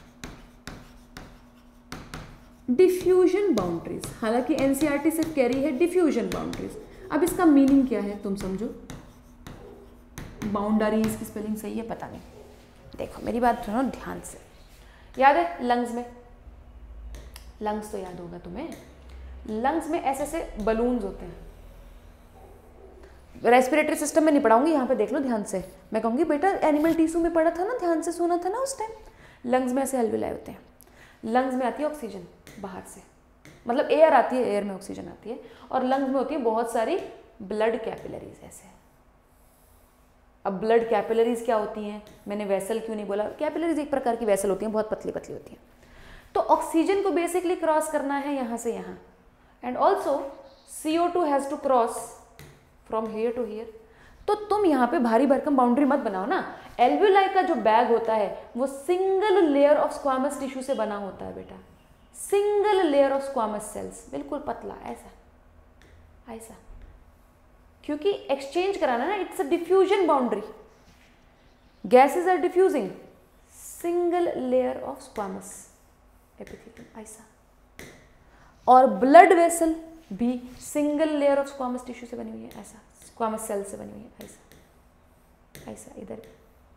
A: diffusion boundaries. हालांकि एनसीईआरटी सिर्फ कह रही है डिफ्यूजन बाउंड्रीज। अब इसका मीनिंग क्या है तुम समझो। बाउंड्रीज की स्पेलिंग सही है पता नहीं, देखो मेरी बात सुनो ध्यान से। याद है लंग्स में, लंग्स तो याद होगा तुम्हें, लंग्स में ऐसे ऐसे बलून्स होते हैं। रेस्पिरेटरी सिस्टम में नहीं पढ़ाऊंगी, यहाँ पे देख लो ध्यान से। मैं कहूँगी बेटा एनिमल टिश्यू में पढ़ा था ना, ध्यान से सुना था ना उस टाइम। लंग्स में ऐसे एल्विलाई होते हैं, लंग्स में आती है ऑक्सीजन बाहर से, मतलब एयर आती है, एयर में ऑक्सीजन आती है, और लंग्स में होती है बहुत सारी ब्लड कैपिलरीज ऐसे। अब ब्लड कैपिलरीज क्या होती हैं? मैंने वेसल क्यों नहीं बोला? कैपिलरीज एक प्रकार की वेसल होती हैं, बहुत पतली पतली होती हैं। तो ऑक्सीजन को बेसिकली क्रॉस करना है यहाँ से यहाँ, and also CO2 has to cross from here to here. तो तुम यहाँ पे भारी भरकम बाउंड्री मत बनाओ ना। एल्वियोलाई का जो बैग होता है वो single layer of squamous tissue से बना होता है बेटा, single layer of squamous cells, बिल्कुल पतला ऐसा ऐसा, क्योंकि एक्सचेंज कराना ना, it's a diffusion boundary, gases are diffusing, single layer of squamous epithelium ऐसा। और ब्लड वेसल भी single layer of squamous tissue से बनी हुई है ऐसा, स्क्वामस सेल से बनी हुई है ऐसा ऐसा, इधर भी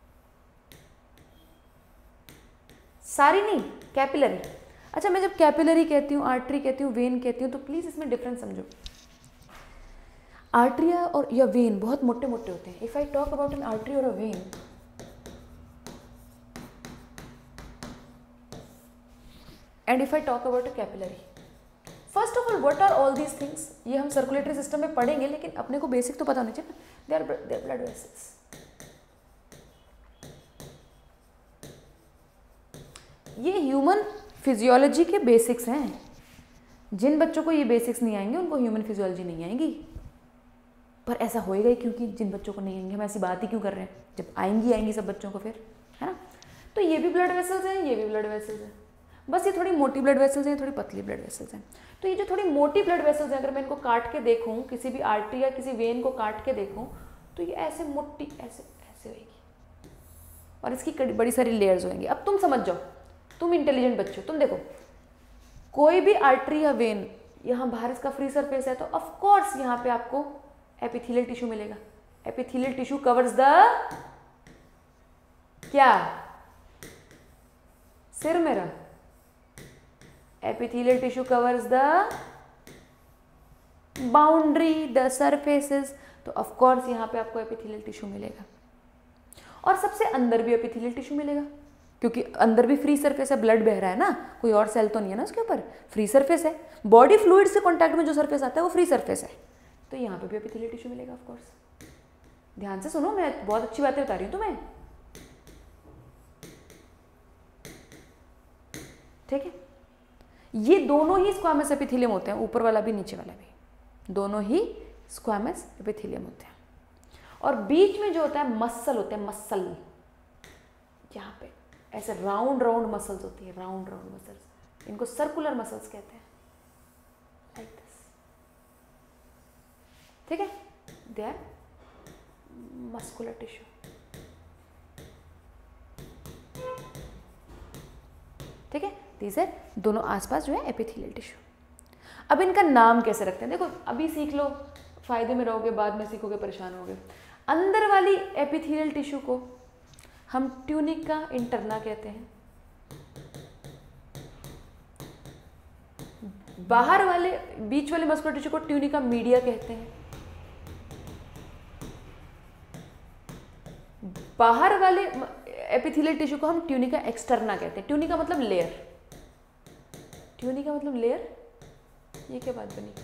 A: सारी नहीं, कैपिलरी। अच्छा मैं जब कैपिलरी कहती हूँ, आर्टरी कहती हूँ, वेन कहती हूँ, तो प्लीज इसमें डिफरेंस समझो। आर्टरिया और या वेन बहुत मोटे मोटे होते हैं। If I talk about an artery और a vein, and if I talk about a capillary, first of all what are all these things, ये हम सर्कुलेटरी सिस्टम में पढ़ेंगे, लेकिन अपने को बेसिक तो पता होना चाहिए ना। They are blood vessels. ये ह्यूमन फिजियोलॉजी के बेसिक्स हैं। जिन बच्चों को ये बेसिक्स नहीं आएंगे उनको ह्यूमन फिजियोलॉजी नहीं आएंगी। पर ऐसा होएगा ही क्योंकि जिन बच्चों को नहीं आएंगे, हम ऐसी बात ही क्यों कर रहे हैं, जब आएंगी सब बच्चों को फिर, है ना। तो ये भी ब्लड वेसल्स हैं, ये भी ब्लड वेसल्स हैं, बस ये थोड़ी मोटी ब्लड वेसल्स हैं, थोड़ी पतली ब्लड वेसल्स हैं। तो ये जो थोड़ी मोटी ब्लड वेसल्स हैं, अगर मैं इनको काट के देखूँ, किसी भी आर्टरी या किसी वेन को काट के देखूँ, तो ये ऐसे मोटी ऐसे ऐसे होगी, और इसकी बड़ी सारी लेयर्स होंगी। अब तुम समझ जाओ, तुम इंटेलिजेंट बच्चे हो, तुम देखो कोई भी आर्टरी या वेन, यहाँ बाहर इसका फ्री सरफेस है, तो ऑफकोर्स यहाँ पे आपको एपिथेलियल टिश्यू मिलेगा। एपिथेलियल टिश्यू कवर्स द क्या, सिर मेरा, epithelial tissue covers the boundary, the surfaces, तो ऑफकोर्स यहाँ पे आपको एपिथेलियल टिश्यू मिलेगा। और सबसे अंदर भी एपिथेलियल टिश्यू मिलेगा, क्योंकि अंदर भी फ्री सरफेस है, ब्लड बह रहा है ना, कोई और सेल तो नहीं है ना उसके ऊपर, फ्री सरफेस है। बॉडी फ्लूइड से कांटेक्ट में जो सरफेस आता है वो फ्री सरफेस है, तो यहाँ पे भी एपिथेलियल टिश्यू मिलेगा ऑफकोर्स। ध्यान से सुनो, मैं बहुत अच्छी बातें बता रही हूँ तुम्हें, ठीक है। ये दोनों ही स्क्वामस एपिथेलियम होते हैं, ऊपर वाला भी नीचे वाला भी, दोनों ही स्क्वामस एपिथेलियम होते हैं। और बीच में जो होता है मसल होते हैं, मसल, यहाँ पे ऐसे राउंड राउंड मसल्स होती है, राउंड राउंड मसल्स, इनको सर्कुलर मसल्स कहते हैं, लाइक दिस, ठीक है। They are muscular tissue. ठीक है, दीज आर दोनों आसपास जो है एपिथेलियल टिश्यू। अब इनका नाम कैसे रखते हैं, देखो अभी सीख लो, फायदे में रहोगे, बाद में सीखोगे परेशान होगे। अंदर वाली एपिथेलियल टिश्यू को हम ट्यूनिका इंटरना कहते हैं, बाहर वाले बीच वाले मस्कुलर टिश्यू को ट्यूनिका मीडिया कहते हैं, बाहर वाले एपिथेलियल टिश्यू को हम ट्यूनिका एक्सटर्ना कहते हैं। ट्यूनिका मतलब लेयर, ट्यूनिका मतलब लेयर, ये क्या बात बनी।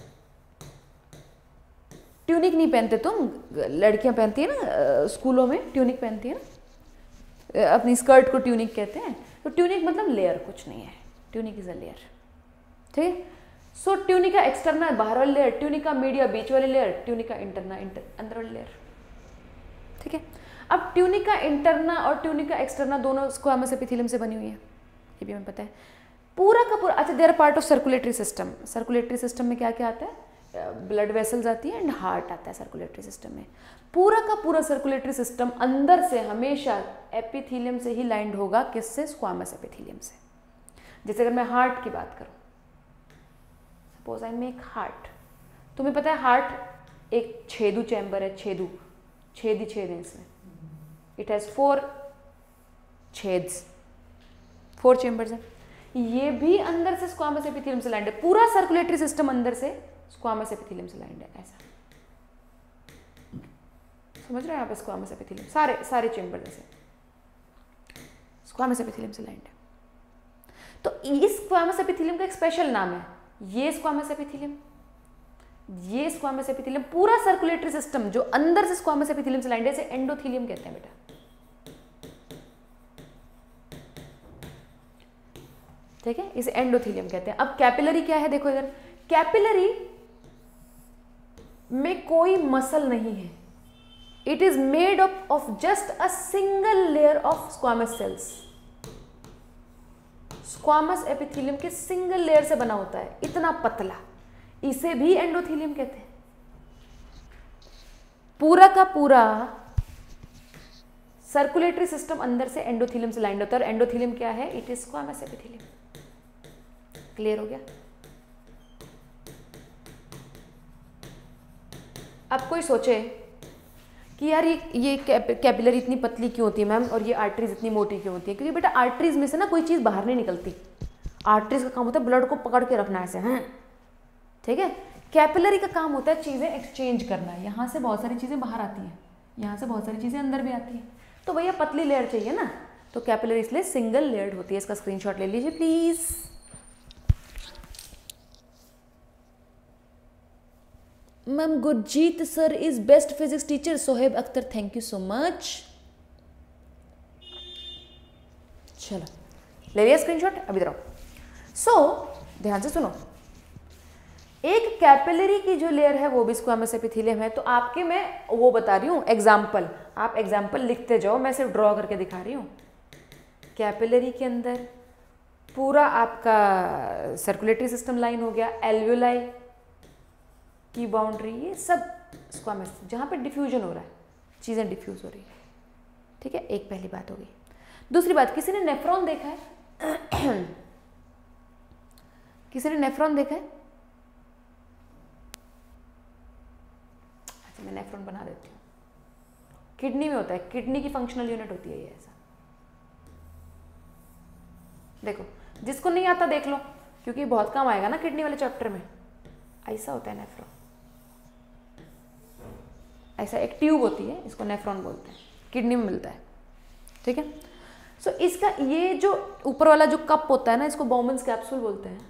A: ट्यूनिक नहीं पहनते तुम, लड़कियां पहनती है ना स्कूलों में, ट्यूनिक पहनती है ना, अपनी स्कर्ट को ट्यूनिक कहते हैं। तो ट्यूनिक मतलब लेयर, कुछ नहीं है, ट्यूनिक इज अ लेयर, ठीक है। सो ट्यूनिका एक्सटर्ना बाहर वाली लेयर, ट्यूनिका मीडिया बीच वाली लेयर, ट्यूनिका इंटरना अंदर वाली लेयर, ठीक है। अब ट्यूनिका इंटरना और ट्यूनिका एक्सटर्ना दोनों स्क्वामस एपिथेलियम से बनी हुई है, ये भी हमें पता है। पूरा का पूरा, अच्छा, they are part of circulatory system. Circulatory system में क्या क्या आता है? ब्लड वेसल्स आती है एंड हार्ट आता है सर्कुलेटरी सिस्टम में। पूरा का पूरा सर्कुलेटरी सिस्टम अंदर से हमेशा एपिथेलियम से ही लाइंड होगा, किससे? स्क्वामस एपिथेलियम से। जैसे अगर मैं हार्ट की बात करूं, सपोज आई मेक हार्ट, तुम्हें पता है हार्ट एक छेदु चैम्बर है, छेद ही छेद है इसमें, इट हैज 4 छेद्स, 4 चैम्बर्स हैं। ये भी अंदर से स्क्वामस एपिथेलियम से लाइंड है, पूरा सर्कुलेटरी सिस्टम अंदर से स्क्वामस एपिथेलियम से लाइंड है, ऐसा समझ रहे हैं यहाँ पे? स्क्वामस एपिथेलियम सारे चैम्बर जैसे स्क्वामस एपिथेलियम से लाइंड है। तो इस स्क्वामस एपिथेलियम का एक स्पेशल नाम है, ये स्क्वामस एपिथेलियम, ये स्क्वामस एपिथेलियम, पूरा सर्कुलेटरी सिस्टम जो अंदर से स्क्वामस एपिथेलियम से लाइंड है, इसे एंडोथेलियम कहते हैं बेटा, ठीक है, इसे एंडोथेलियम कहते हैं। अब कैपिलरी क्या है? देखो इधर, कैपिलरी में कोई मसल नहीं है, it is made of just a single layer of squamous cells. Squamous epithelium के सिंगल लेयर से बना होता है, इतना पतला, इसे भी एंडोथेलियम कहते हैं। पूरा का पूरा सर्कुलेटरी सिस्टम अंदर से एंडोथेलियम से लाइंड होता है, और एंडोथेलियम क्या है? It is squamous epithelium. Clear हो गया? अब कोई सोचे कि यार ये कैपिलरी इतनी पतली क्यों होती है मैम, और ये आर्टरीज इतनी मोटी क्यों होती है? क्योंकि बेटा आर्टरीज में से ना कोई चीज़ बाहर नहीं निकलती, आर्टरीज का काम होता है ब्लड को पकड़ के रखना ऐसे, हैं, ठीक है। कैपिलरी का काम होता है चीज़ें एक्सचेंज करना, यहाँ से बहुत सारी चीज़ें बाहर आती हैं, यहाँ से बहुत सारी चीज़ें अंदर भी आती हैं, तो भैया पतली लेयर चाहिए ना, तो कैपिलरी इसलिए सिंगल लेयर्ड होती है। इसका स्क्रीनशॉट ले लीजिए please. Ma'am Gurjeet sir is best physics teacher, Sohaib Akhtar, thank you so much. चलो ले लिया स्क्रीनशॉट, अभी इधर आओ। सो ध्यान से सुनो, एक कैपिलरी की जो लेयर है वो भी स्क्वामस एपिथेलियम है। तो आपके मैं वो बता रही हूँ एग्जाम्पल, आप एग्जाम्पल लिखते जाओ, मैं सिर्फ ड्रॉ करके दिखा रही हूँ। कैपिलरी के अंदर पूरा आपका सर्कुलेटरी सिस्टम लाइन हो गया, एल्वियोलाई की बाउंड्री, ये सब स्क्वामस, जहाँ पे डिफ्यूजन हो रहा है, चीज़ें डिफ्यूज हो रही है, ठीक है। एक पहली बात हो गई। दूसरी बात, किसी ने नेफ्रॉन देखा है? किसी ने नेफ्रॉन देखा है? अच्छा मैं नेफ्रॉन बना देती हूँ। किडनी में होता है, किडनी की फंक्शनल यूनिट होती है ये, ऐसा देखो, जिसको नहीं आता देख लो, क्योंकि बहुत काम आएगा ना किडनी वाले चैप्टर में। ऐसा होता है नेफ्रॉन, ऐसा एक ट्यूब होती है, इसको नेफ्रॉन बोलते हैं, किडनी में मिलता है, ठीक है। सो इसका ये जो ऊपर वाला जो कप होता है ना, इसको बॉमन्स कैप्सूल बोलते हैं।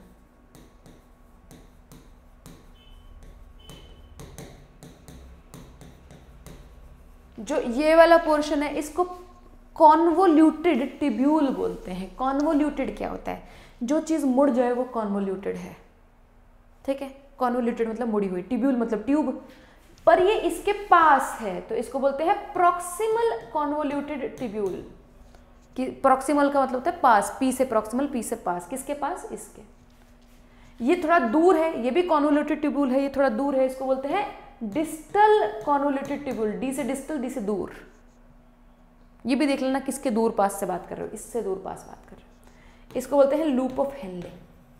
A: जो ये वाला पोर्शन है इसको कॉन्वोल्यूटेड टिब्यूल बोलते हैं। कॉन्वोल्यूटेड क्या होता है? जो चीज़ मुड़ जाए वो कॉन्वोल्यूटेड है, ठीक है। कॉन्वोल्यूटेड मतलब मुड़ी हुई, टिब्यूल मतलब ट्यूब, पर ये इसके पास है तो इसको बोलते हैं प्रॉक्सिमल कॉन्वोल्यूटेड टिब्यूल। कि प्रॉक्सिमल का मतलब होता है पास, पी से प्रॉक्सिमल, पी से पास, किसके पास? इसके। ये थोड़ा दूर है, ये भी कॉन्वोल्यूटेड टिब्यूल है, ये थोड़ा दूर है, इसको बोलते हैं डिस्टल कॉन्वोल्यूटेड टिब्यूल। डी से डिस्टल, डी से दूर। ये भी देख लेना किसके दूर पास से बात कर रहे हो, इससे दूर पास बात कर रहे हो। इसको बोलते हैं loop of Henle.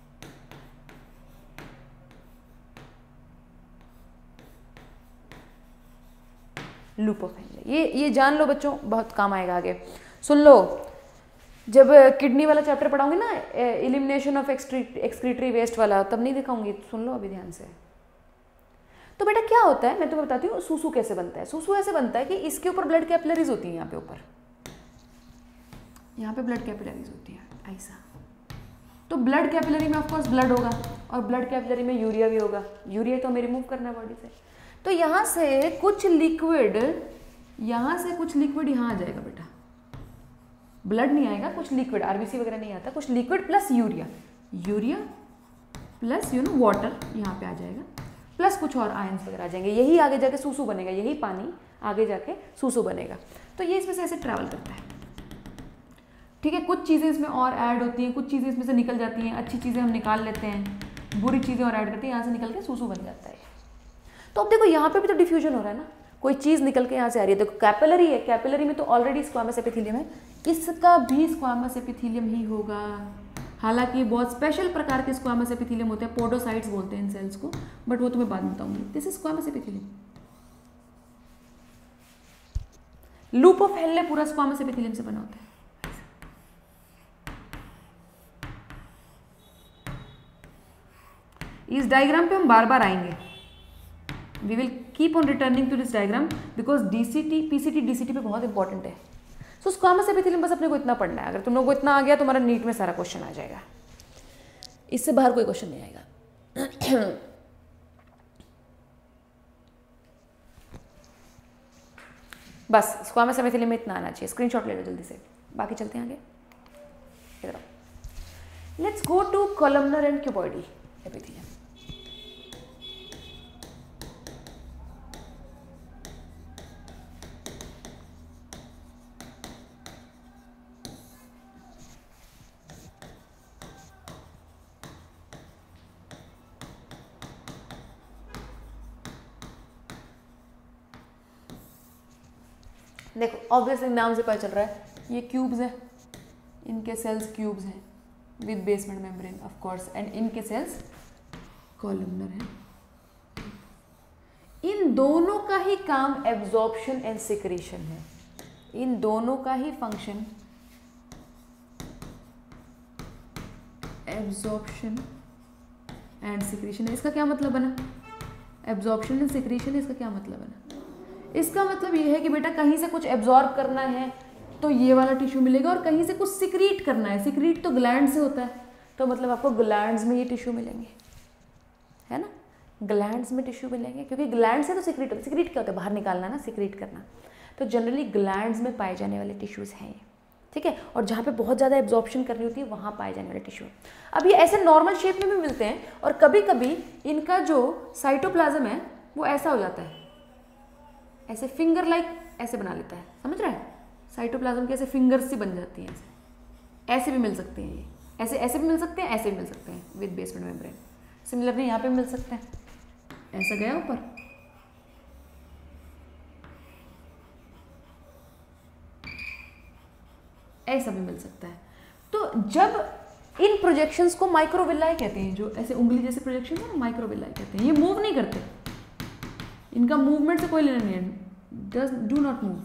A: Loop of Henle, ये जान लो बच्चों, बहुत काम आएगा आगे। सुन लो, जब किडनी वाला चैप्टर पढ़ाऊंगी ना, एलिमिनेशन ऑफ एक्सक्रीटरी वेस्ट वाला, तब नहीं दिखाऊंगी, सुन लो अभी ध्यान से। तो बेटा क्या होता है, मैं तुम्हें बताती हूँ सूसू कैसे बनता है। सूसू ऐसे बनता है कि इसके ऊपर ब्लड कैपिलरीज होती हैं, यहाँ पे ऊपर, यहाँ पे ब्लड कैपिलरीज होती है ऐसा। तो ब्लड कैपिलरी में ऑफकोर्स ब्लड होगा, और ब्लड कैपिलरी में यूरिया भी होगा। यूरिया तो हमें रिमूव करना है बॉडी से, तो यहाँ से कुछ लिक्विड, यहाँ से कुछ लिक्विड यहाँ आ जाएगा बेटा, ब्लड नहीं आएगा, कुछ लिक्विड, आरबीसी वगैरह नहीं आता, कुछ liquid plus urea, urea plus water यहाँ पे आ जाएगा, प्लस कुछ और आयंस वगैरह आ जाएंगे, यही आगे जाके सूसू बनेगा, यही पानी आगे जाके सूसू बनेगा। तो ये इसमें से ऐसे ट्रैवल करता है, ठीक है। कुछ चीज़ें इसमें और ऐड होती हैं, कुछ चीज़ें इसमें से निकल जाती हैं, अच्छी चीज़ें हम निकाल लेते हैं, बुरी चीज़ें और ऐड करते हैं, यहाँ से निकल के सूसू बन जाता है। तो अब देखो यहाँ पे भी तो डिफ्यूजन हो रहा है ना, कोई चीज़ निकल के यहाँ से आ रही है। देखो कैपिलरी है, कैपिलरी में तो ऑलरेडी स्क्वामस एपिथेलियम है, इसका भी स्क्वामस एपिथेलियम ही होगा। हालांकि बहुत स्पेशल प्रकार के स्क्वामस एपिथेलियम होते हैं, पोडोसाइट्स बोलते हैं इन सेल्स को, बट वो तुम्हें बाद में बताऊंगी। This is squamous epithelium. Loop of Henle पूरा स्क्वामस एपिथेलियम से बना होता है। इस डायग्राम पे हम बार बार आएंगे, we will keep on returning to this diagram because DCT, PCT, DCT पे बहुत इंपॉर्टेंट है। सो स्क्वामस एपिथेलियम बस अपने को इतना पढ़ना है, अगर तुम लोग को इतना आ गया तुम्हारा नीट में सारा क्वेश्चन आ जाएगा, इससे बाहर कोई क्वेश्चन नहीं आएगा। बस स्क्वामस एपिथेलियम में इतना आना चाहिए, स्क्रीनशॉट ले लो जल्दी से, बाकी चलते हैं आगे। इधर आओ, let's go to columnar and cuboidal epithelium. देखो ऑब्वियसली नाम से पता चल रहा है, ये क्यूब्स हैं, इनके सेल्स क्यूब्स हैं with basement membrane of course, and इनके सेल्स कॉलमनर हैं। इन दोनों का ही काम एब्जॉर्प्शन एंड सिक्रीशन है, इन दोनों का ही फंक्शन एब्जॉर्प्शन एंड सिक्रीशन है। इसका क्या मतलब बना, एब्जॉर्प्शन एंड सिक्रीशन, इसका क्या मतलब बना? इसका मतलब ये है कि बेटा कहीं से कुछ एब्जॉर्ब करना है तो ये वाला टिश्यू मिलेगा, और कहीं से कुछ सिक्रीट करना है, सिक्रीट तो ग्लैंड से होता है, तो मतलब आपको ग्लैंड्स में ये टिश्यू मिलेंगे, है ना, ग्लैंड्स में टिश्यू मिलेंगे, क्योंकि ग्लैंड से तो सिक्रीट होता है। सिक्रीट क्या होता है, बाहर निकालना ना, सिक्रीट करना, तो जनरली ग्लैंड्स में पाए जाने वाले टिश्यूज़ हैं ये, ठीक है। और जहाँ पे बहुत ज़्यादा एब्जॉर्प्शन करनी होती है वहाँ पाए जाने वाले टिश्यू। अब ये ऐसे नॉर्मल शेप में भी मिलते हैं, और कभी कभी इनका जो साइटोप्लाज्म है वो ऐसा हो जाता है, ऐसे फिंगर लाइक ऐसे बना लेता है, समझ रहा है, साइटोप्लाज्म की ऐसे फिंगर्स सी बन जाती हैं, ऐसे भी मिल सकते हैं ये, ऐसे ऐसे भी मिल सकते हैं, ऐसे भी मिल सकते हैं विद बेसमेंट मेम्ब्रेन। सिमिलरली यहाँ पे मिल सकते हैं, ऐसा गया ऊपर, ऐसा भी मिल सकता है। तो जब इन प्रोजेक्शंस को माइक्रोविलाई कहते हैं, जो ऐसे उंगली जैसे प्रोजेक्शन है माइक्रोविलाई कहते हैं, ये मूव नहीं करते, इनका मूवमेंट से कोई लेना नहीं है, डू नॉट मूव।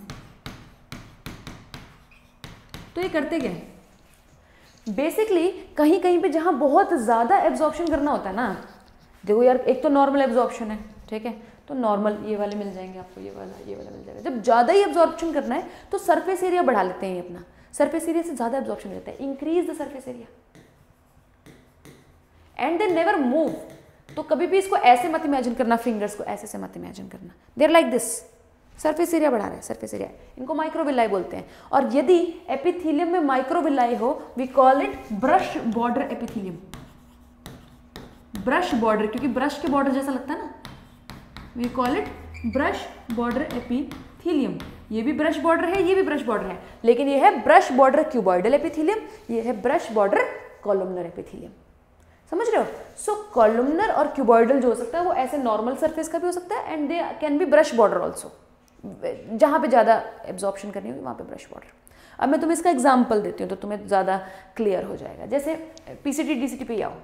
A: तो ये करते क्या है, बेसिकली कहीं कहीं पे जहां बहुत ज़्यादा एब्जॉर्प्शन करना होता है ना, देखो यार एक तो नॉर्मल एब्जॉर्प्शन है, ठीक है, तो नॉर्मल ये वाले मिल जाएंगे आपको, ये वाला मिल जाएगा। जब ज़्यादा ही एब्जॉर्प्शन करना है तो सरफेस एरिया बढ़ा लेते हैं, अपना सरफेस एरिया से ज़्यादा एब्जॉर्प्शन रहता है, increase the surface area and they never move. तो कभी भी इसको ऐसे मत इमेजिन करना, फिंगर्स को ऐसे से मत इमेजिन करना, there like this, surface area बढ़ा रहा है, सरफेस एरिया, इनको माइक्रोविलाई बोलते हैं। और यदि एपिथेलियम में माइक्रोविलाई हो, we call it brush border epithelium, brush border, क्योंकि ब्रश के बॉर्डर जैसा लगता है ना, we call it brush border epithelium. ये भी ब्रश बॉर्डर है, ये भी ब्रश बॉर्डर है, लेकिन ये है ब्रश बॉर्डर क्यूबॉइडल एपिथेलियम, ये है ब्रश बॉर्डर कॉलमनर एपिथेलियम, समझ रहे हो। सो कॉलमनर और क्यूबॉइडल जो हो सकता है वो ऐसे नॉर्मल सरफेस का भी हो सकता है, and they can be brush border also, जहाँ पे ज़्यादा एब्जॉर्प्शन करनी होगी वहाँ पे ब्रश बॉर्डर। अब मैं तुम्हें इसका एग्जाम्पल देती हूँ तो तुम्हें ज़्यादा क्लियर हो जाएगा। जैसे पीसीटी डीसीटी पे आओ,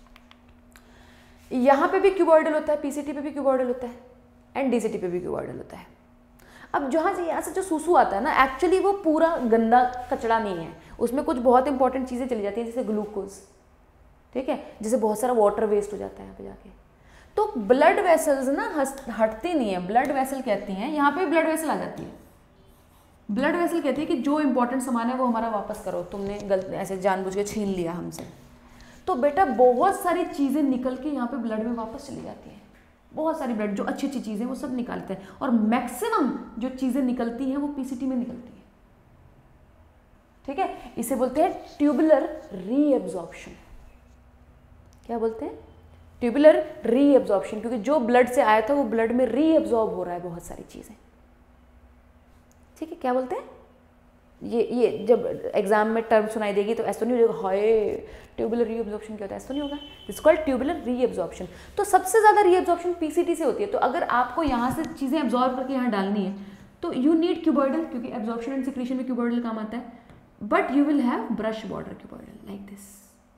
A: यहाँ पे भी क्यूबॉइडल होता है, पीसीटी पे भी क्यूबॉइडल होता है, एंड डीसीटी पे भी क्यूबॉइडल होता है। अब जहाँ से यहाँ से जो सूसू आता है ना, एक्चुअली वो पूरा गंदा कचड़ा नहीं है, उसमें कुछ बहुत इंपॉर्टेंट चीज़ें चली जाती हैं, जैसे ग्लूकोज, ठीक है, जैसे बहुत सारा वाटर वेस्ट हो जाता है यहाँ पे जाके। तो ब्लड वेसल्स ना हटती नहीं है, ब्लड वेसल कहती हैं, यहाँ पे ब्लड वेसल आ जाती है। ब्लड वेसल कहती है कि जो इंपॉर्टेंट सामान है वो हमारा वापस करो, तुमने गलत ऐसे जानबूझ के छीन लिया हमसे। तो बेटा बहुत सारी चीज़ें निकल के यहाँ पे ब्लड में वापस चली जाती हैं, बहुत सारी ब्लड जो अच्छी अच्छी चीज़ें वो सब निकालते हैं, और मैक्सिमम जो चीज़ें निकलती हैं वो पीसीटी में निकलती है, ठीक है, इसे बोलते हैं ट्यूबुलर रीएब्जॉर्प्शन। क्या बोलते हैं? ट्यूबुलर रीएब्जॉर्प्शन, क्योंकि जो ब्लड से आया था वो ब्लड में रीएब्जॉर्ब हो रहा है बहुत सारी चीजें। ठीक है, क्या बोलते हैं? ये जब एग्जाम में टर्म सुनाई देगी तो ऐसा नहीं होगा हाय ट्यूबुलर रीएब्जॉर्प्शन क्या होता है, ऐसा नहीं होगा। This called tubular reabsorption. तो सबसे ज्यादा रीएब्जॉर्प्शन पीसीटी से होती है। तो अगर आपको यहाँ से चीजें एब्जॉर्ब करके यहाँ डालनी है तो यू नीड क्यूबॉइडल, क्योंकि एब्जॉर्प्शन एंड सिक्रीशन में क्यूबॉइडल काम आता है। But you will have brush border cuboidal like this,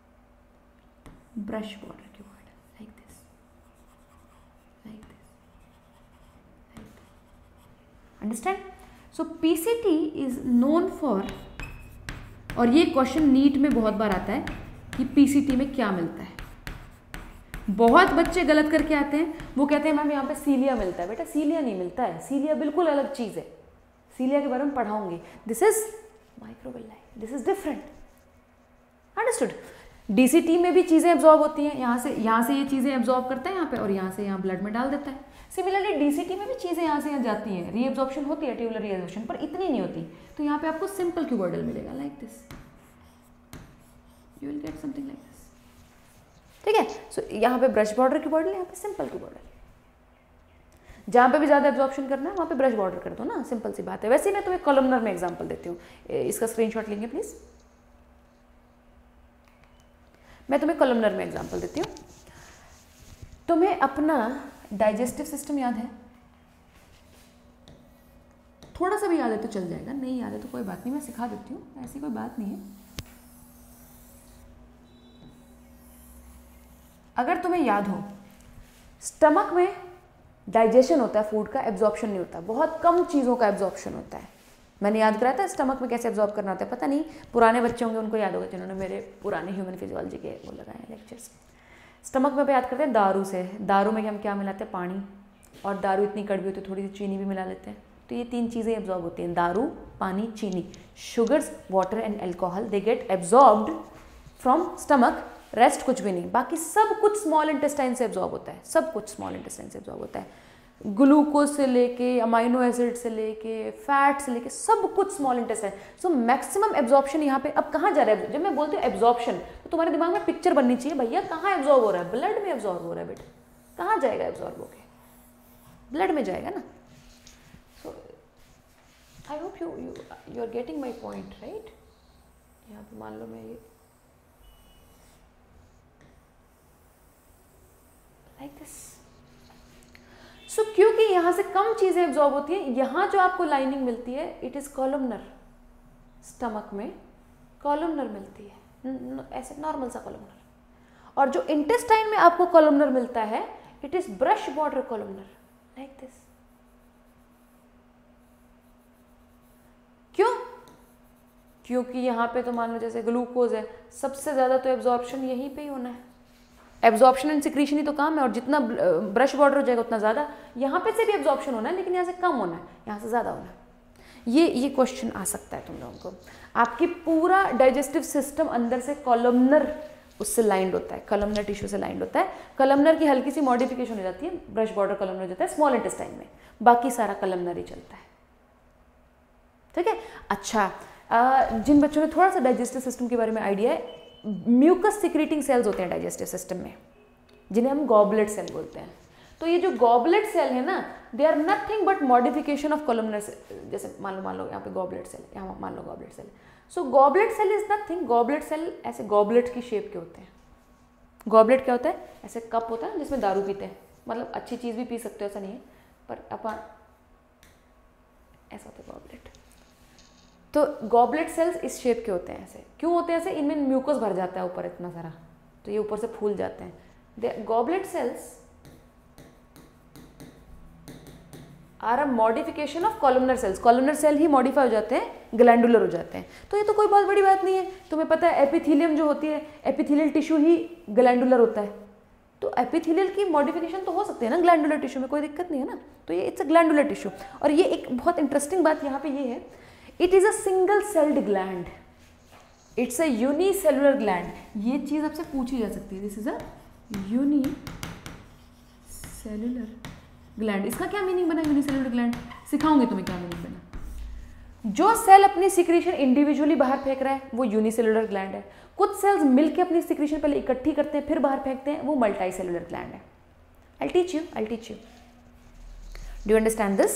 A: brush border cuboidal like this, like this, like this. Understand? So PCT is known for, और ये question NEET में बहुत बार आता है कि पीसीटी में क्या मिलता है। बहुत बच्चे गलत करके आते हैं, वो कहते हैं मैम यहाँ पे सीलिया मिलता है। बेटा सीलिया नहीं मिलता है, सीलिया बिल्कुल अलग चीज है, सीलिया के बारे में पढ़ाऊंगी। This is microvilli, this is different. Understood? DCT में भी चीजें एब्जॉर्ब होती हैं, यहाँ से ये चीजें एब्जॉर्ब करता है यहाँ पे और यहाँ से यहाँ ब्लड में डाल देता है। सिमिलरली डीसीटी में भी चीजें यहाँ से यहाँ जाती हैं, रीएब्जॉर्प्शन होती है ट्यूबुलर रीएब्जॉर्प्शन, पर इतनी नहीं होती। तो यहाँ पे आपको सिंपल क्यूबॉइडल मिलेगा like this, you will get something like this. ठीक है, सो यहाँ पे ब्रश बॉर्डर क्यूबॉइडल, यहाँ पे सिंपल क्यूबॉइडल। जहाँ पे भी ज्यादा एब्जॉर्प्शन करना है वहाँ पे ब्रश बॉर्डर कर दो ना, सिंपल सी बात है। वैसे मैं तुम्हें कॉलमनर में एग्जाम्पल देती हूँ, इसका स्क्रीनशॉट लेंगे प्लीज। मैं तुम्हें कॉलमनर में एग्जाम्पल देती हूँ। तुम्हें अपना डाइजेस्टिव सिस्टम याद है? थोड़ा सा भी याद है तो चल जाएगा, नहीं याद है तो कोई बात नहीं, मैं सिखा देती हूँ, ऐसी कोई बात नहीं है। अगर तुम्हें याद हो, स्टमक में डाइजेशन होता है फूड का, एब्जॉर्प्शन नहीं होता, बहुत कम चीज़ों का एब्जॉर्प्शन होता है। मैंने याद कराया था स्टमक में कैसे एब्जॉर्ब करना होता है, पता नहीं पुराने बच्चे होंगे उनको याद होगा जिन्होंने मेरे पुराने ह्यूमन फिजियोलॉजी के वो लगाए लेक्चर्स। स्टमक में याद करते हैं दारू से, दारू में हम क्या मिलाते हैं? पानी, और दारू इतनी कड़वी होती है थोड़ी सी चीनी भी मिला लेते हैं। तो ये तीन चीज़ें एब्जॉर्ब होती हैं, दारू, पानी, चीनी। Sugars, water and alcohol, they get absorbed from stomach, rest कुछ भी नहीं, बाकी सब कुछ स्मॉल इंटेस्टाइन से एब्जॉर्ब होता है, सब कुछ स्मॉल इंटेस्टाइन से एब्जॉर्ब होता है। ग्लूकोज से लेके, अमाइनो एसिड से लेके, फैट से लेके, सब कुछ small intestine. So maximum absorption यहाँ पे अब कहाँ जा रहा है? जब मैं बोलती हूँ एब्जॉर्प्शन तो तुम्हारे दिमाग में पिक्चर बननी चाहिए, भैया कहाँ एब्जॉर्ब हो रहा है? ब्लड में एब्जॉर्ब हो रहा है बेटा। कहाँ जाएगा एब्जॉर्ब होके? ब्लड में जाएगा ना। So I hope you are getting my point right. यहाँ पे मान लो मैं ये लाइक दिस। सो क्योंकि यहाँ से कम चीजें एब्जॉर्ब होती हैं, यहाँ जो आपको लाइनिंग मिलती है इट इज कॉलमनर, स्टमक में कॉलमनर मिलती है, ऐसे नॉर्मल सा कॉलमनर। और जो इंटेस्टाइन में आपको कॉलमनर मिलता है it is brush border columnar like this. क्यों? क्योंकि यहाँ पे तो मान लो जैसे ग्लूकोज है, सबसे ज्यादा तो एब्जॉर्प्शन यहीं पे ही होना है, एब्जॉर्प्शन एंड सिक्रीशन ही तो काम है, और जितना ब्रश बॉर्डर हो जाएगा उतना ज़्यादा यहाँ पे से भी एब्जॉर्प्शन होना है, लेकिन यहाँ से कम होना है, यहाँ से ज़्यादा होना है। ये क्वेश्चन आ सकता है तुम लोगों को। आपकी पूरा डाइजेस्टिव सिस्टम अंदर से कॉलमनर उससे लाइंड होता है, कॉलमनर टिश्यू से लाइंड होता है। कॉलमनर की हल्की सी मॉडिफिकेशन हो जाती है, ब्रश बॉर्डर कॉलमनर हो जाता है स्मॉल इंटेस्टाइन में, बाकी सारा कॉलमनर ही चलता है। ठीक है, अच्छा जिन बच्चों ने थोड़ा सा डाइजेस्टिव सिस्टम के बारे में आइडिया है, म्यूकस सिक्रेटिंग सेल्स होते हैं डाइजेस्टिव सिस्टम में, जिन्हें हम गॉबलेट सेल बोलते हैं। तो ये जो गॉबलेट सेल है ना, they are nothing but modification of columnar cell. जैसे मान लो यहाँ पे गॉबलेट सेल, यहाँ मान लो goblet cell. So goblet cell is nothing, goblet cell ऐसे गॉबलेट की शेप के होते हैं। गॉबलेट क्या होता है? ऐसे कप होता है जिसमें दारू पीते हैं, मतलब अच्छी चीज़ भी पी सकते हो ऐसा नहीं है, पर अपन ऐसा होता है गॉबलेट। तो गॉबलेट सेल्स इस शेप के होते हैं। ऐसे क्यों होते हैं? ऐसे इनमें म्यूकस भर जाता है ऊपर इतना सारा, तो ये ऊपर से फूल जाते हैं। Goblet cells are a modification of columnar cells. Columnar cell ही मॉडिफाई हो जाते हैं, ग्लैंडुलर हो जाते हैं। तो ये तो कोई बहुत बड़ी बात नहीं है। तुम्हें पता है एपिथेलियम जो होती है, एपिथेलियल टिश्यू ही ग्लैंडुलर होता है। तो एपिथेलियल की मॉडिफिकेशन तो हो सकती है ना ग्लैंडुलर टिश्यू में, कोई दिक्कत नहीं है ना। तो ये इट्स अ ग्लैंडुलर टिश्यू। और ये एक बहुत इंटरेस्टिंग बात यहाँ पे ये है, it is a single celled gland, it's a unicellular gland. ये चीज आपसे पूछी जा सकती है, this is a unicellular gland. इसका क्या मीनिंग बना यूनिसेलुलर ग्लैंड? सिखाऊंगी तुम्हें क्या मीनिंग बना। जो सेल अपनी सिक्रीशन इंडिविजुअली बाहर फेंक रहा है वो यूनिसेलुलर ग्लैंड है। कुछ सेल्स मिलकर अपनी सिक्रीशन पहले इकट्ठी करते हैं फिर बाहर फेंकते हैं, वो मल्टी सेलुलर ग्लैंड है। I'll teach you. Do you understand this?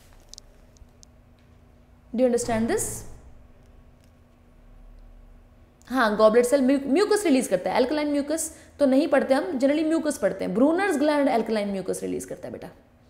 A: हाँ, गॉबलेट सेल म्यूकस रिलीज करता है। एल्कलाइन म्यूकस तो नहीं पढ़ते हम, जनरली म्यूकस पढ़ते हैं। Brunner's gland alkaline mucus release करता है बेटा।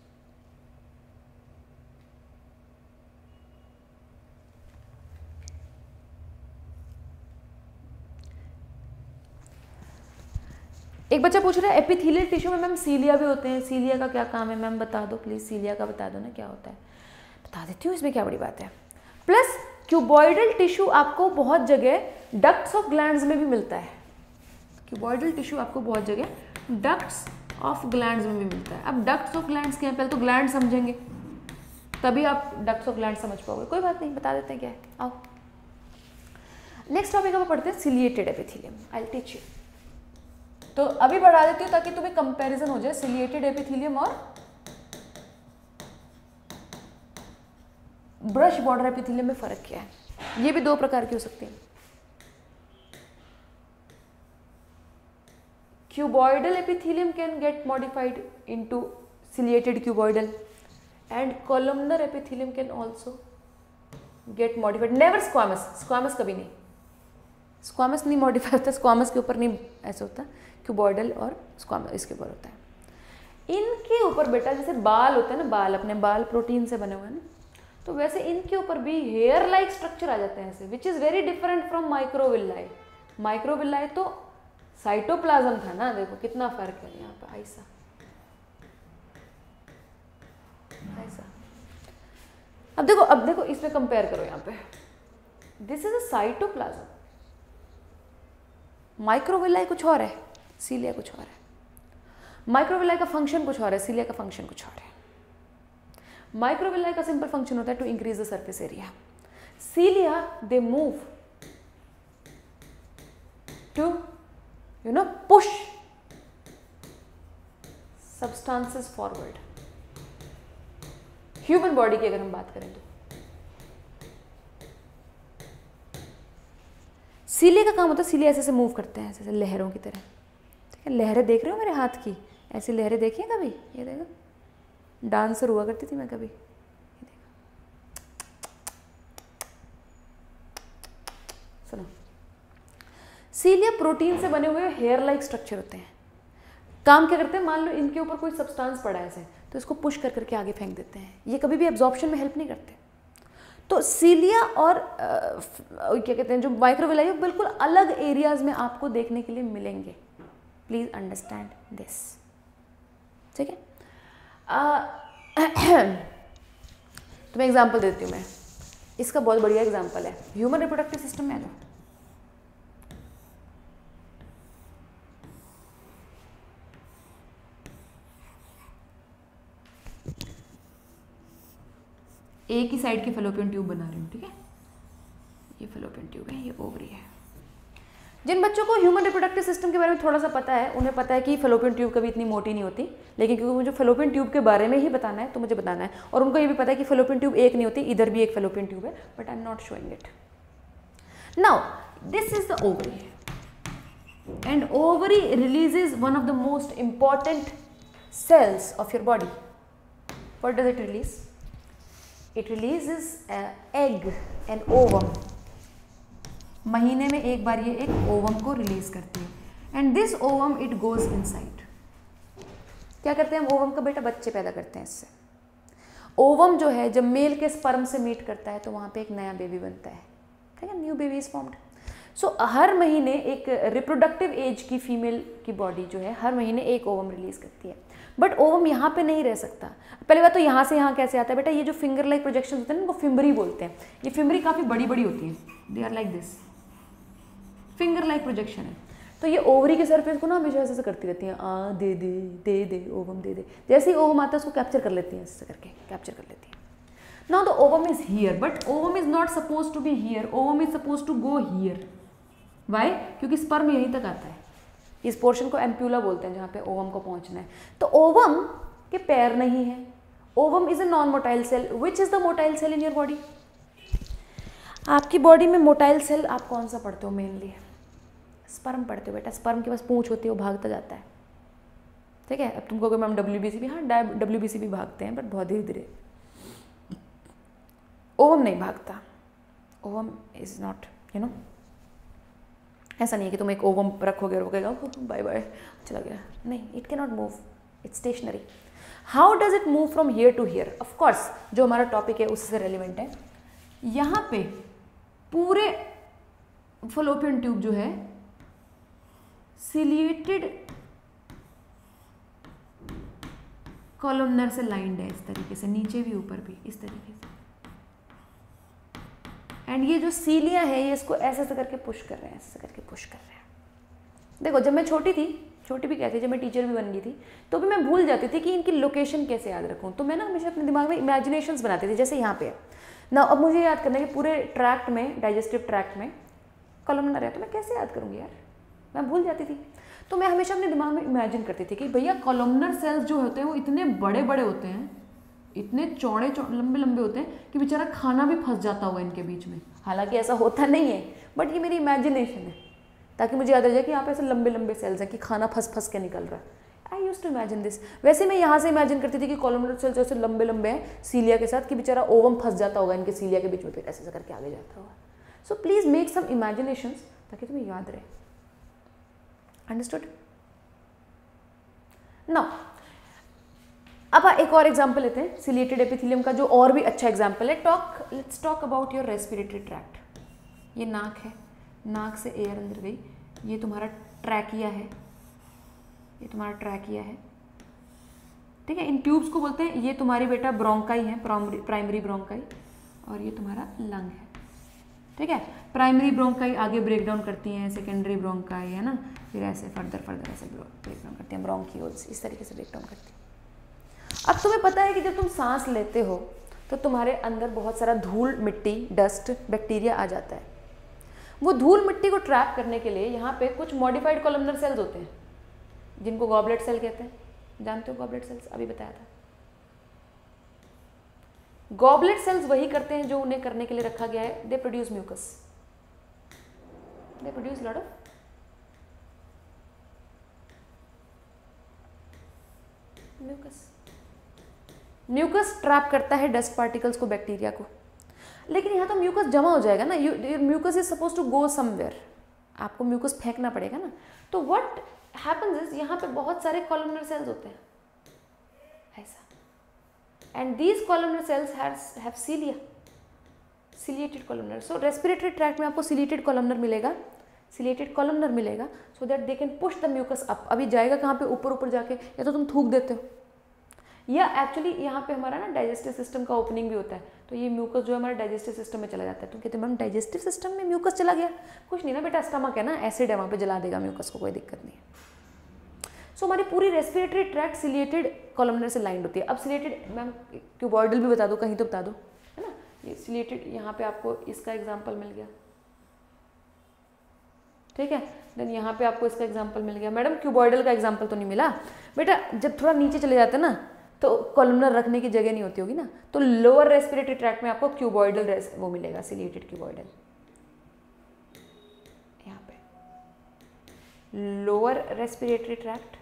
A: एक बच्चा पूछ रहा है एपिथेलियल टिश्यू में मैम सीलिया भी होते हैं, सीलिया का क्या काम है मैम बता दो प्लीज, सीलिया का बता दो ना क्या होता है। बता देती हूँ, इसमें क्या बड़ी बात है। प्लस क्यूबॉइडल टिश्यू आपको बहुत जगह डक्ट्स ऑफ ग्लैंड्स में भी मिलता है। क्यूबॉइडल टिश्यू आपको बहुत जगह डक्ट्स ऑफ ग्लैंड्स में भी मिलता है। अब डक्ट्स ऑफ ग्लैंड्स क्या है, पहले तो ग्लैंड समझेंगे तभी आप डक्ट्स ऑफ ग्लैंड समझ पाओगे। कोई बात नहीं, बता देते हैं क्या है। आओ नेक्स्ट टॉपिक आप पढ़ते हैं ciliated epithelium. I will teach you. तो अभी बढ़ा देती हूँ ताकि तुम्हें कंपैरिजन हो जाए सिलिएटेड एपिथेलियम और ब्रश बॉर्डर एपिथेलियम में फर्क क्या है। ये भी दो प्रकार की हो सकती है। Cuboidal epithelium can get modified into ciliated cuboidal and columnar epithelium can also get modified. Never squamous, squamous कभी नहीं, स्क्वामस नहीं मॉडिफाई होता, स्क्वामस के ऊपर नहीं ऐसा होता। क्यूबॉइडल और स्क्वामस इसके ऊपर होता है। इनके ऊपर बेटा जैसे बाल होते हैं ना, बाल अपने बाल प्रोटीन से बने हुए हैं ना, तो वैसे इनके ऊपर भी हेयर लाइक स्ट्रक्चर आ जाते हैं ऐसे, which is very different from microvilli. Microvilli तो साइटोप्लाज्म था ना, देखो कितना फर्क है यहाँ पे। ऐसा ऐसा अब देखो इसमें कंपेयर करो यहाँ पे, this is a cytoplasm, microvilli कुछ और है, सीलिया कुछ और है। माइक्रोविलाई का फंक्शन कुछ और है, सीलिया का फंक्शन कुछ और है। माइक्रोविलाई का सिंपल फंक्शन होता है to increase the surface area. Cilia they move to push substances forward. Human body की अगर हम बात करें तो सीलिया का काम होता है, सीलिया ऐसे से मूव करते हैं ऐसे से लहरों की तरह। ठीक है, लहरें देख रहे हो मेरे हाथ की, ऐसी लहरें देखी हैं कभी? ये देखो, डांसर हुआ करती थी मैं कभी। ये देखो, सुनो, सीलिया प्रोटीन से बने हुए हेयर लाइक स्ट्रक्चर होते हैं। काम क्या करते हैं, मान लो इनके ऊपर कोई सब्सटेंस पड़ा है ऐसे, तो इसको पुश कर करके आगे फेंक देते हैं। ये कभी भी एब्जॉर्प्शन में हेल्प नहीं करते। तो सीलिया और क्या कहते हैं जो माइक्रोविलाई है, बिल्कुल अलग एरियाज में आपको देखने के लिए मिलेंगे। Please understand this. ठीक है, तो मैं एग्जांपल देती हूँ। मैं इसका बहुत बढ़िया एग्जांपल है, ह्यूमन रिप्रोडक्टिव सिस्टम में आ जाओ। एक ही साइड की फैलोपियन ट्यूब बना रही हूँ। ठीक है, ये फैलोपियन ट्यूब है, ये ओवरी है। जिन बच्चों को ह्यूमन रिप्रोडक्टिव सिस्टम के बारे में थोड़ा सा पता है, उन्हें पता है कि फैलोपियन ट्यूब कभी इतनी मोटी नहीं होती, लेकिन क्योंकि मुझे फैलोपियन ट्यूब के बारे में ही बताना है तो मुझे बताना है। और उनको ये भी पता है कि फैलोपियन ट्यूब एक नहीं होती, इधर भी एक फैलोपियन ट्यूब है, but I am not showing it now. This is the ovary and ovary releases one of the most important cells of your body. What does it release? It releases an egg, an ovum. महीने में एक बार ये एक ovum को release करती है and this ovum it goes inside. क्या करते हैं हम ओवम का बेटा? बच्चे पैदा करते हैं इससे. ओवम जो है जब मेल के स्पर्म से मीट करता है तो वहाँ पे एक नया बेबी बनता है. ठीक है, new baby is formed. So हर महीने एक रिप्रोडक्टिव एज की फीमेल की बॉडी जो है हर महीने एक ओवम रिलीज करती है. बट ओवम यहाँ पे नहीं रह सकता. पहली बात तो यहाँ से यहाँ कैसे आता है बेटा? ये जो फिंगर लाइक प्रोजेक्शन होते हैं ना, उनको फिम्बरी बोलते हैं. ये फिम्बरी काफ़ी बड़ी बड़ी होती हैं. They are like this. Finger like projection है. तो ये ओवरी के सरफेस को ना हमेशा ऐसे करती रहती हैं, दे दे दे दे ओवम दे दे. जैसे ही ओवम आता है उसको कैप्चर कर लेती हैं, ऐसे करके कैप्चर कर लेती हैं. Now the ovum is here but ovum is not suppose to be here. Ovum is suppose to go here. Why? क्योंकि स्पर्म यहीं तक आता है. इस पोर्शन को एम्प्यूला बोलते हैं जहाँ पे ओवम को पहुँचना है. तो ओवम के पैर नहीं है. Ovum is a non motile cell. Which is the motile cell in your body? आपकी बॉडी में मोटाइल सेल आप कौन सा पढ़ते हो मेनली? स्पर्म पढ़ते हो बेटा। स्पर्म के पास पूंछ होती है, वो भागता जाता है, ठीक है। अब तुमको मैम WBC भी, हाँ WBC भी भागते हैं बट बहुत धीरे धीरे। ओवम नहीं भागता, ओवम इज नॉट ऐसा नहीं है कि तुम एक ओवम रखोगे और वो कहेगा बाय बाय चला गया, नहीं, it can not move, it's stationary. How does it move from here to here? Of course जो हमारा टॉपिक है उससे रेलिवेंट है। यहाँ पे पूरे फलोपियन ट्यूब जो है सिलिएटेड कॉलमनर से लाइंड है इस तरीके से, नीचे भी ऊपर भी इस तरीके से। एंड ये जो सीलिया है ये इसको ऐसे ऐसे करके पुश कर रहे हैं, ऐसे करके पुश कर रहे हैं। देखो जब मैं छोटी थी, छोटी भी कहती, जब मैं टीचर भी बन गई थी तो भी मैं भूल जाती थी कि इनकी लोकेशन कैसे याद रखूँ। तो मैं ना हमेशा अपने दिमाग में इमेजिनेशंस बनाती थी, जैसे यहाँ पे है ना। अब मुझे याद करना है कि पूरे ट्रैक्ट में, डाइजेस्टिव ट्रैक्ट में कॉलमनर है, तो मैं कैसे याद करूँगी यार, मैं भूल जाती थी। तो मैं हमेशा अपने दिमाग में इमेजिन करती थी कि भैया कॉलमनर सेल्स जो होते हैं वो इतने बड़े बड़े होते हैं, इतने चौड़े लंबे लंबे होते हैं कि बेचारा खाना भी फंस जाता होगा इनके बीच में। हालांकि ऐसा होता नहीं है बट ये मेरी इमेजिनेशन है, ताकि मुझे याद रह जाए कि यहाँ पे ऐसे लंबे लंबे सेल्स हैं कि खाना फंस के निकल रहा है। I use to imagine this. वैसे मैं यहाँ से इमेजिन करती थी कि कॉलमनर सेल्स ऐसे लंबे लंबे हैं सीलिया के साथ कि बेचारा ओवम फंस जाता होगा इनके सीलिया के बीच में, फिर ऐसे करके आगे जाता होगा। So please make some imaginations ताकि तुम्हें याद रहे। अंडरस्टूड? नाउ अब एक और एग्जाम्पल लेते हैं सिलिएटेड एपिथेलियम का, जो और भी अच्छा एग्जाम्पल है। Let's talk about your respiratory tract. ये नाक है, नाक से एयर अंदर गई, ये तुम्हारा ट्रैकिया है, ये तुम्हारा ट्रैकिया है, ठीक है। इन ट्यूब्स को बोलते हैं, ये तुम्हारी बेटा ब्रोंकाई है, प्राइमरी ब्रोंकाई, और ये तुम्हारा लंग है, ठीक है। प्राइमरी ब्रोंकाई आगे ब्रेक डाउन करती हैं, सेकेंडरी ब्रोंकाई है ना, फिर ऐसे फर्दर ऐसे ब्रेक डाउन करती हैं, ब्रोंकियोल्स इस तरीके से ब्रेक डाउन करती हैं। अब तुम्हें पता है कि जब तुम सांस लेते हो तो तुम्हारे अंदर बहुत सारा धूल मिट्टी, डस्ट, बैक्टीरिया आ जाता है। वो धूल मिट्टी को ट्रैप करने के लिए यहाँ पे कुछ मॉडिफाइड कॉलमनर सेल्स होते हैं जिनको गॉबलेट सेल कहते हैं। जानते हो गॉबलेट सेल्स? अभी बताया था। गॉबलेट सेल्स वही करते हैं जो उन्हें करने के लिए रखा गया है। They produce mucus, they produce lot of mucus. Mucus trap करता है डस्ट पार्टिकल्स को, बैक्टीरिया को। लेकिन यहाँ तो म्यूकस जमा हो जाएगा ना, mucus is suppose to go somewhere, आपको म्यूकस फेंकना पड़ेगा ना। तो व्हाट हैपेंस इज यहाँ पे बहुत सारे कॉलमनर सेल्स होते हैं ऐसा, and these columnar cells have cilia, ciliated columnar. So respiratory tract में आपको सिलिएटेड कॉलमनर मिलेगा, सिलिएटेड कॉलमनर मिलेगा, so that they can push the mucus up. अभी जाएगा कहाँ पे? ऊपर ऊपर जाके, या तो तुम थूक देते हो, या एक्चुअली यहाँ पे हमारा ना डाइजेस्टिव सिस्टम का ओपनिंग भी होता है, तो ये म्यूकस जो है हमारे डाइजेस्टिव सिस्टम में चला जाता है। तो कहते हैं मैम डाइजेस्टिव सिस्टम में म्यूकस चला गया? कुछ नहीं ना बेटा, स्टमक है ना, एसिड है वहाँ पे, जला देगा म्यूकस को, कोई दिक्कत नहीं है। सो हमारी पूरी रेस्पिरेटरी ट्रैक्ट सिलिएटेड कॉलमनर से लाइंड होती है। अब सिलिएटेड मैम क्यूबॉइडल भी बता दो, कहीं तो बता दो, है ना। ये सिलिएटेड, यहाँ पे आपको इसका एग्जाम्पल मिल गया, ठीक है। देन यहाँ पे आपको इसका एग्जाम्पल मिल गया। मैडम क्यूबॉइडल का एग्जाम्पल तो नहीं मिला बेटा। जब थोड़ा नीचे चले जाते हैं ना तो कॉलमनर रखने की जगह नहीं होती होगी ना, तो लोअर रेस्पिरेटरी ट्रैक्ट में आपको क्यूबॉइडल वो मिलेगा, सिलिएटेड क्यूबॉइडल। यहाँ पे लोअर रेस्पिरेटरी ट्रैक्ट,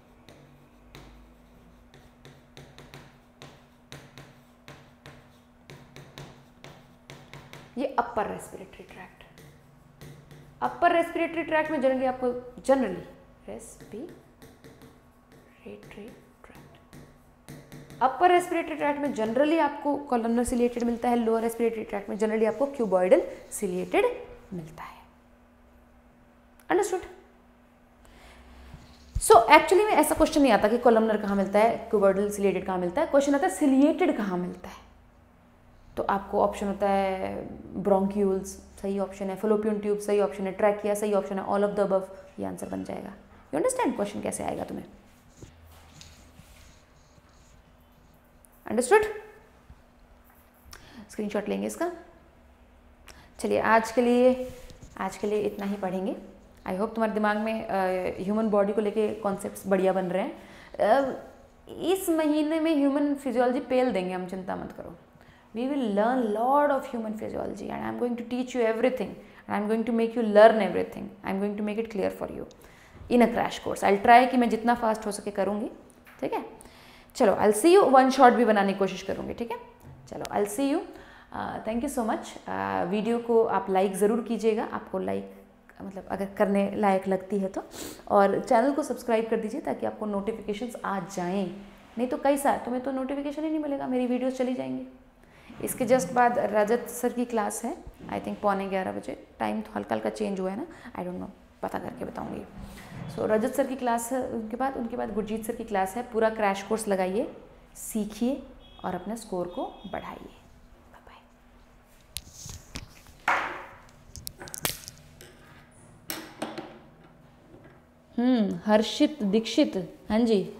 A: ये upper respiratory tract. Upper respiratory tract में जनरली आपको respiratory tract, upper respiratory tract में जनरली आपको कॉलमनर सिलिएटेड मिलता है, लोअर रेस्पिरेटरी ट्रैक्ट में जनरली आपको क्यूबॉइडल सिलिएटेड मिलता है। अंडरस्टूड? सो एक्चुअली में ऐसा क्वेश्चन नहीं आता कि कॉलमनर कहाँ मिलता है, क्यूबॉइडल सिलिएटेड कहाँ मिलता है। क्वेश्चन आता है सिलिएटेड कहाँ मिलता है। तो आपको ऑप्शन होता है ब्रोंक्यूल्स, सही ऑप्शन है, फलोपियन ट्यूब सही ऑप्शन है, ट्रैकिया सही ऑप्शन है, ऑल ऑफ द अबव, ये आंसर बन जाएगा। यू अंडरस्टैंड क्वेश्चन कैसे आएगा तुम्हें? अंडरस्टूड? स्क्रीनशॉट लेंगे इसका। चलिए आज के लिए इतना ही पढ़ेंगे। आई होप तुम्हारे दिमाग में ह्यूमन बॉडी को लेके कॉन्सेप्ट्स बढ़िया बन रहे हैं। इस महीने में ह्यूमन फिजियोलॉजी पेल देंगे हम, चिंता मत करो। We will learn lot of human physiology and I am going to teach you everything and I am going to make you learn everything. I am going to make it clear for you in a crash course. I'll try कि मैं जितना fast हो सके करूँगी, ठीक है। चलो I'll see you, one shot भी बनाने की कोशिश करूँगी, ठीक है। चलो I'll see you, thank you so much. Video को आप लाइक ज़रूर कीजिएगा, आपको लाइक मतलब अगर करने लायक लगती है तो, और चैनल को सब्सक्राइब कर दीजिए ताकि आपको नोटिफिकेशंस आ जाएं, नहीं तो कई साल तुम्हें तो नोटिफिकेशन ही नहीं मिलेगा, मेरी वीडियोस चली जाएंगी। इसके जस्ट बाद रजत सर की क्लास है, आई थिंक 11:15 बजे, टाइम तो हल्का हल्का चेंज हुआ है ना, आई डोंट नो, पता करके बताऊंगी। सो रजत सर की क्लास है, उनके बाद गुरजीत सर की क्लास है। पूरा क्रैश कोर्स लगाइए, सीखिए और अपने स्कोर को बढ़ाइए। हर्षित दीक्षित, हाँ जी।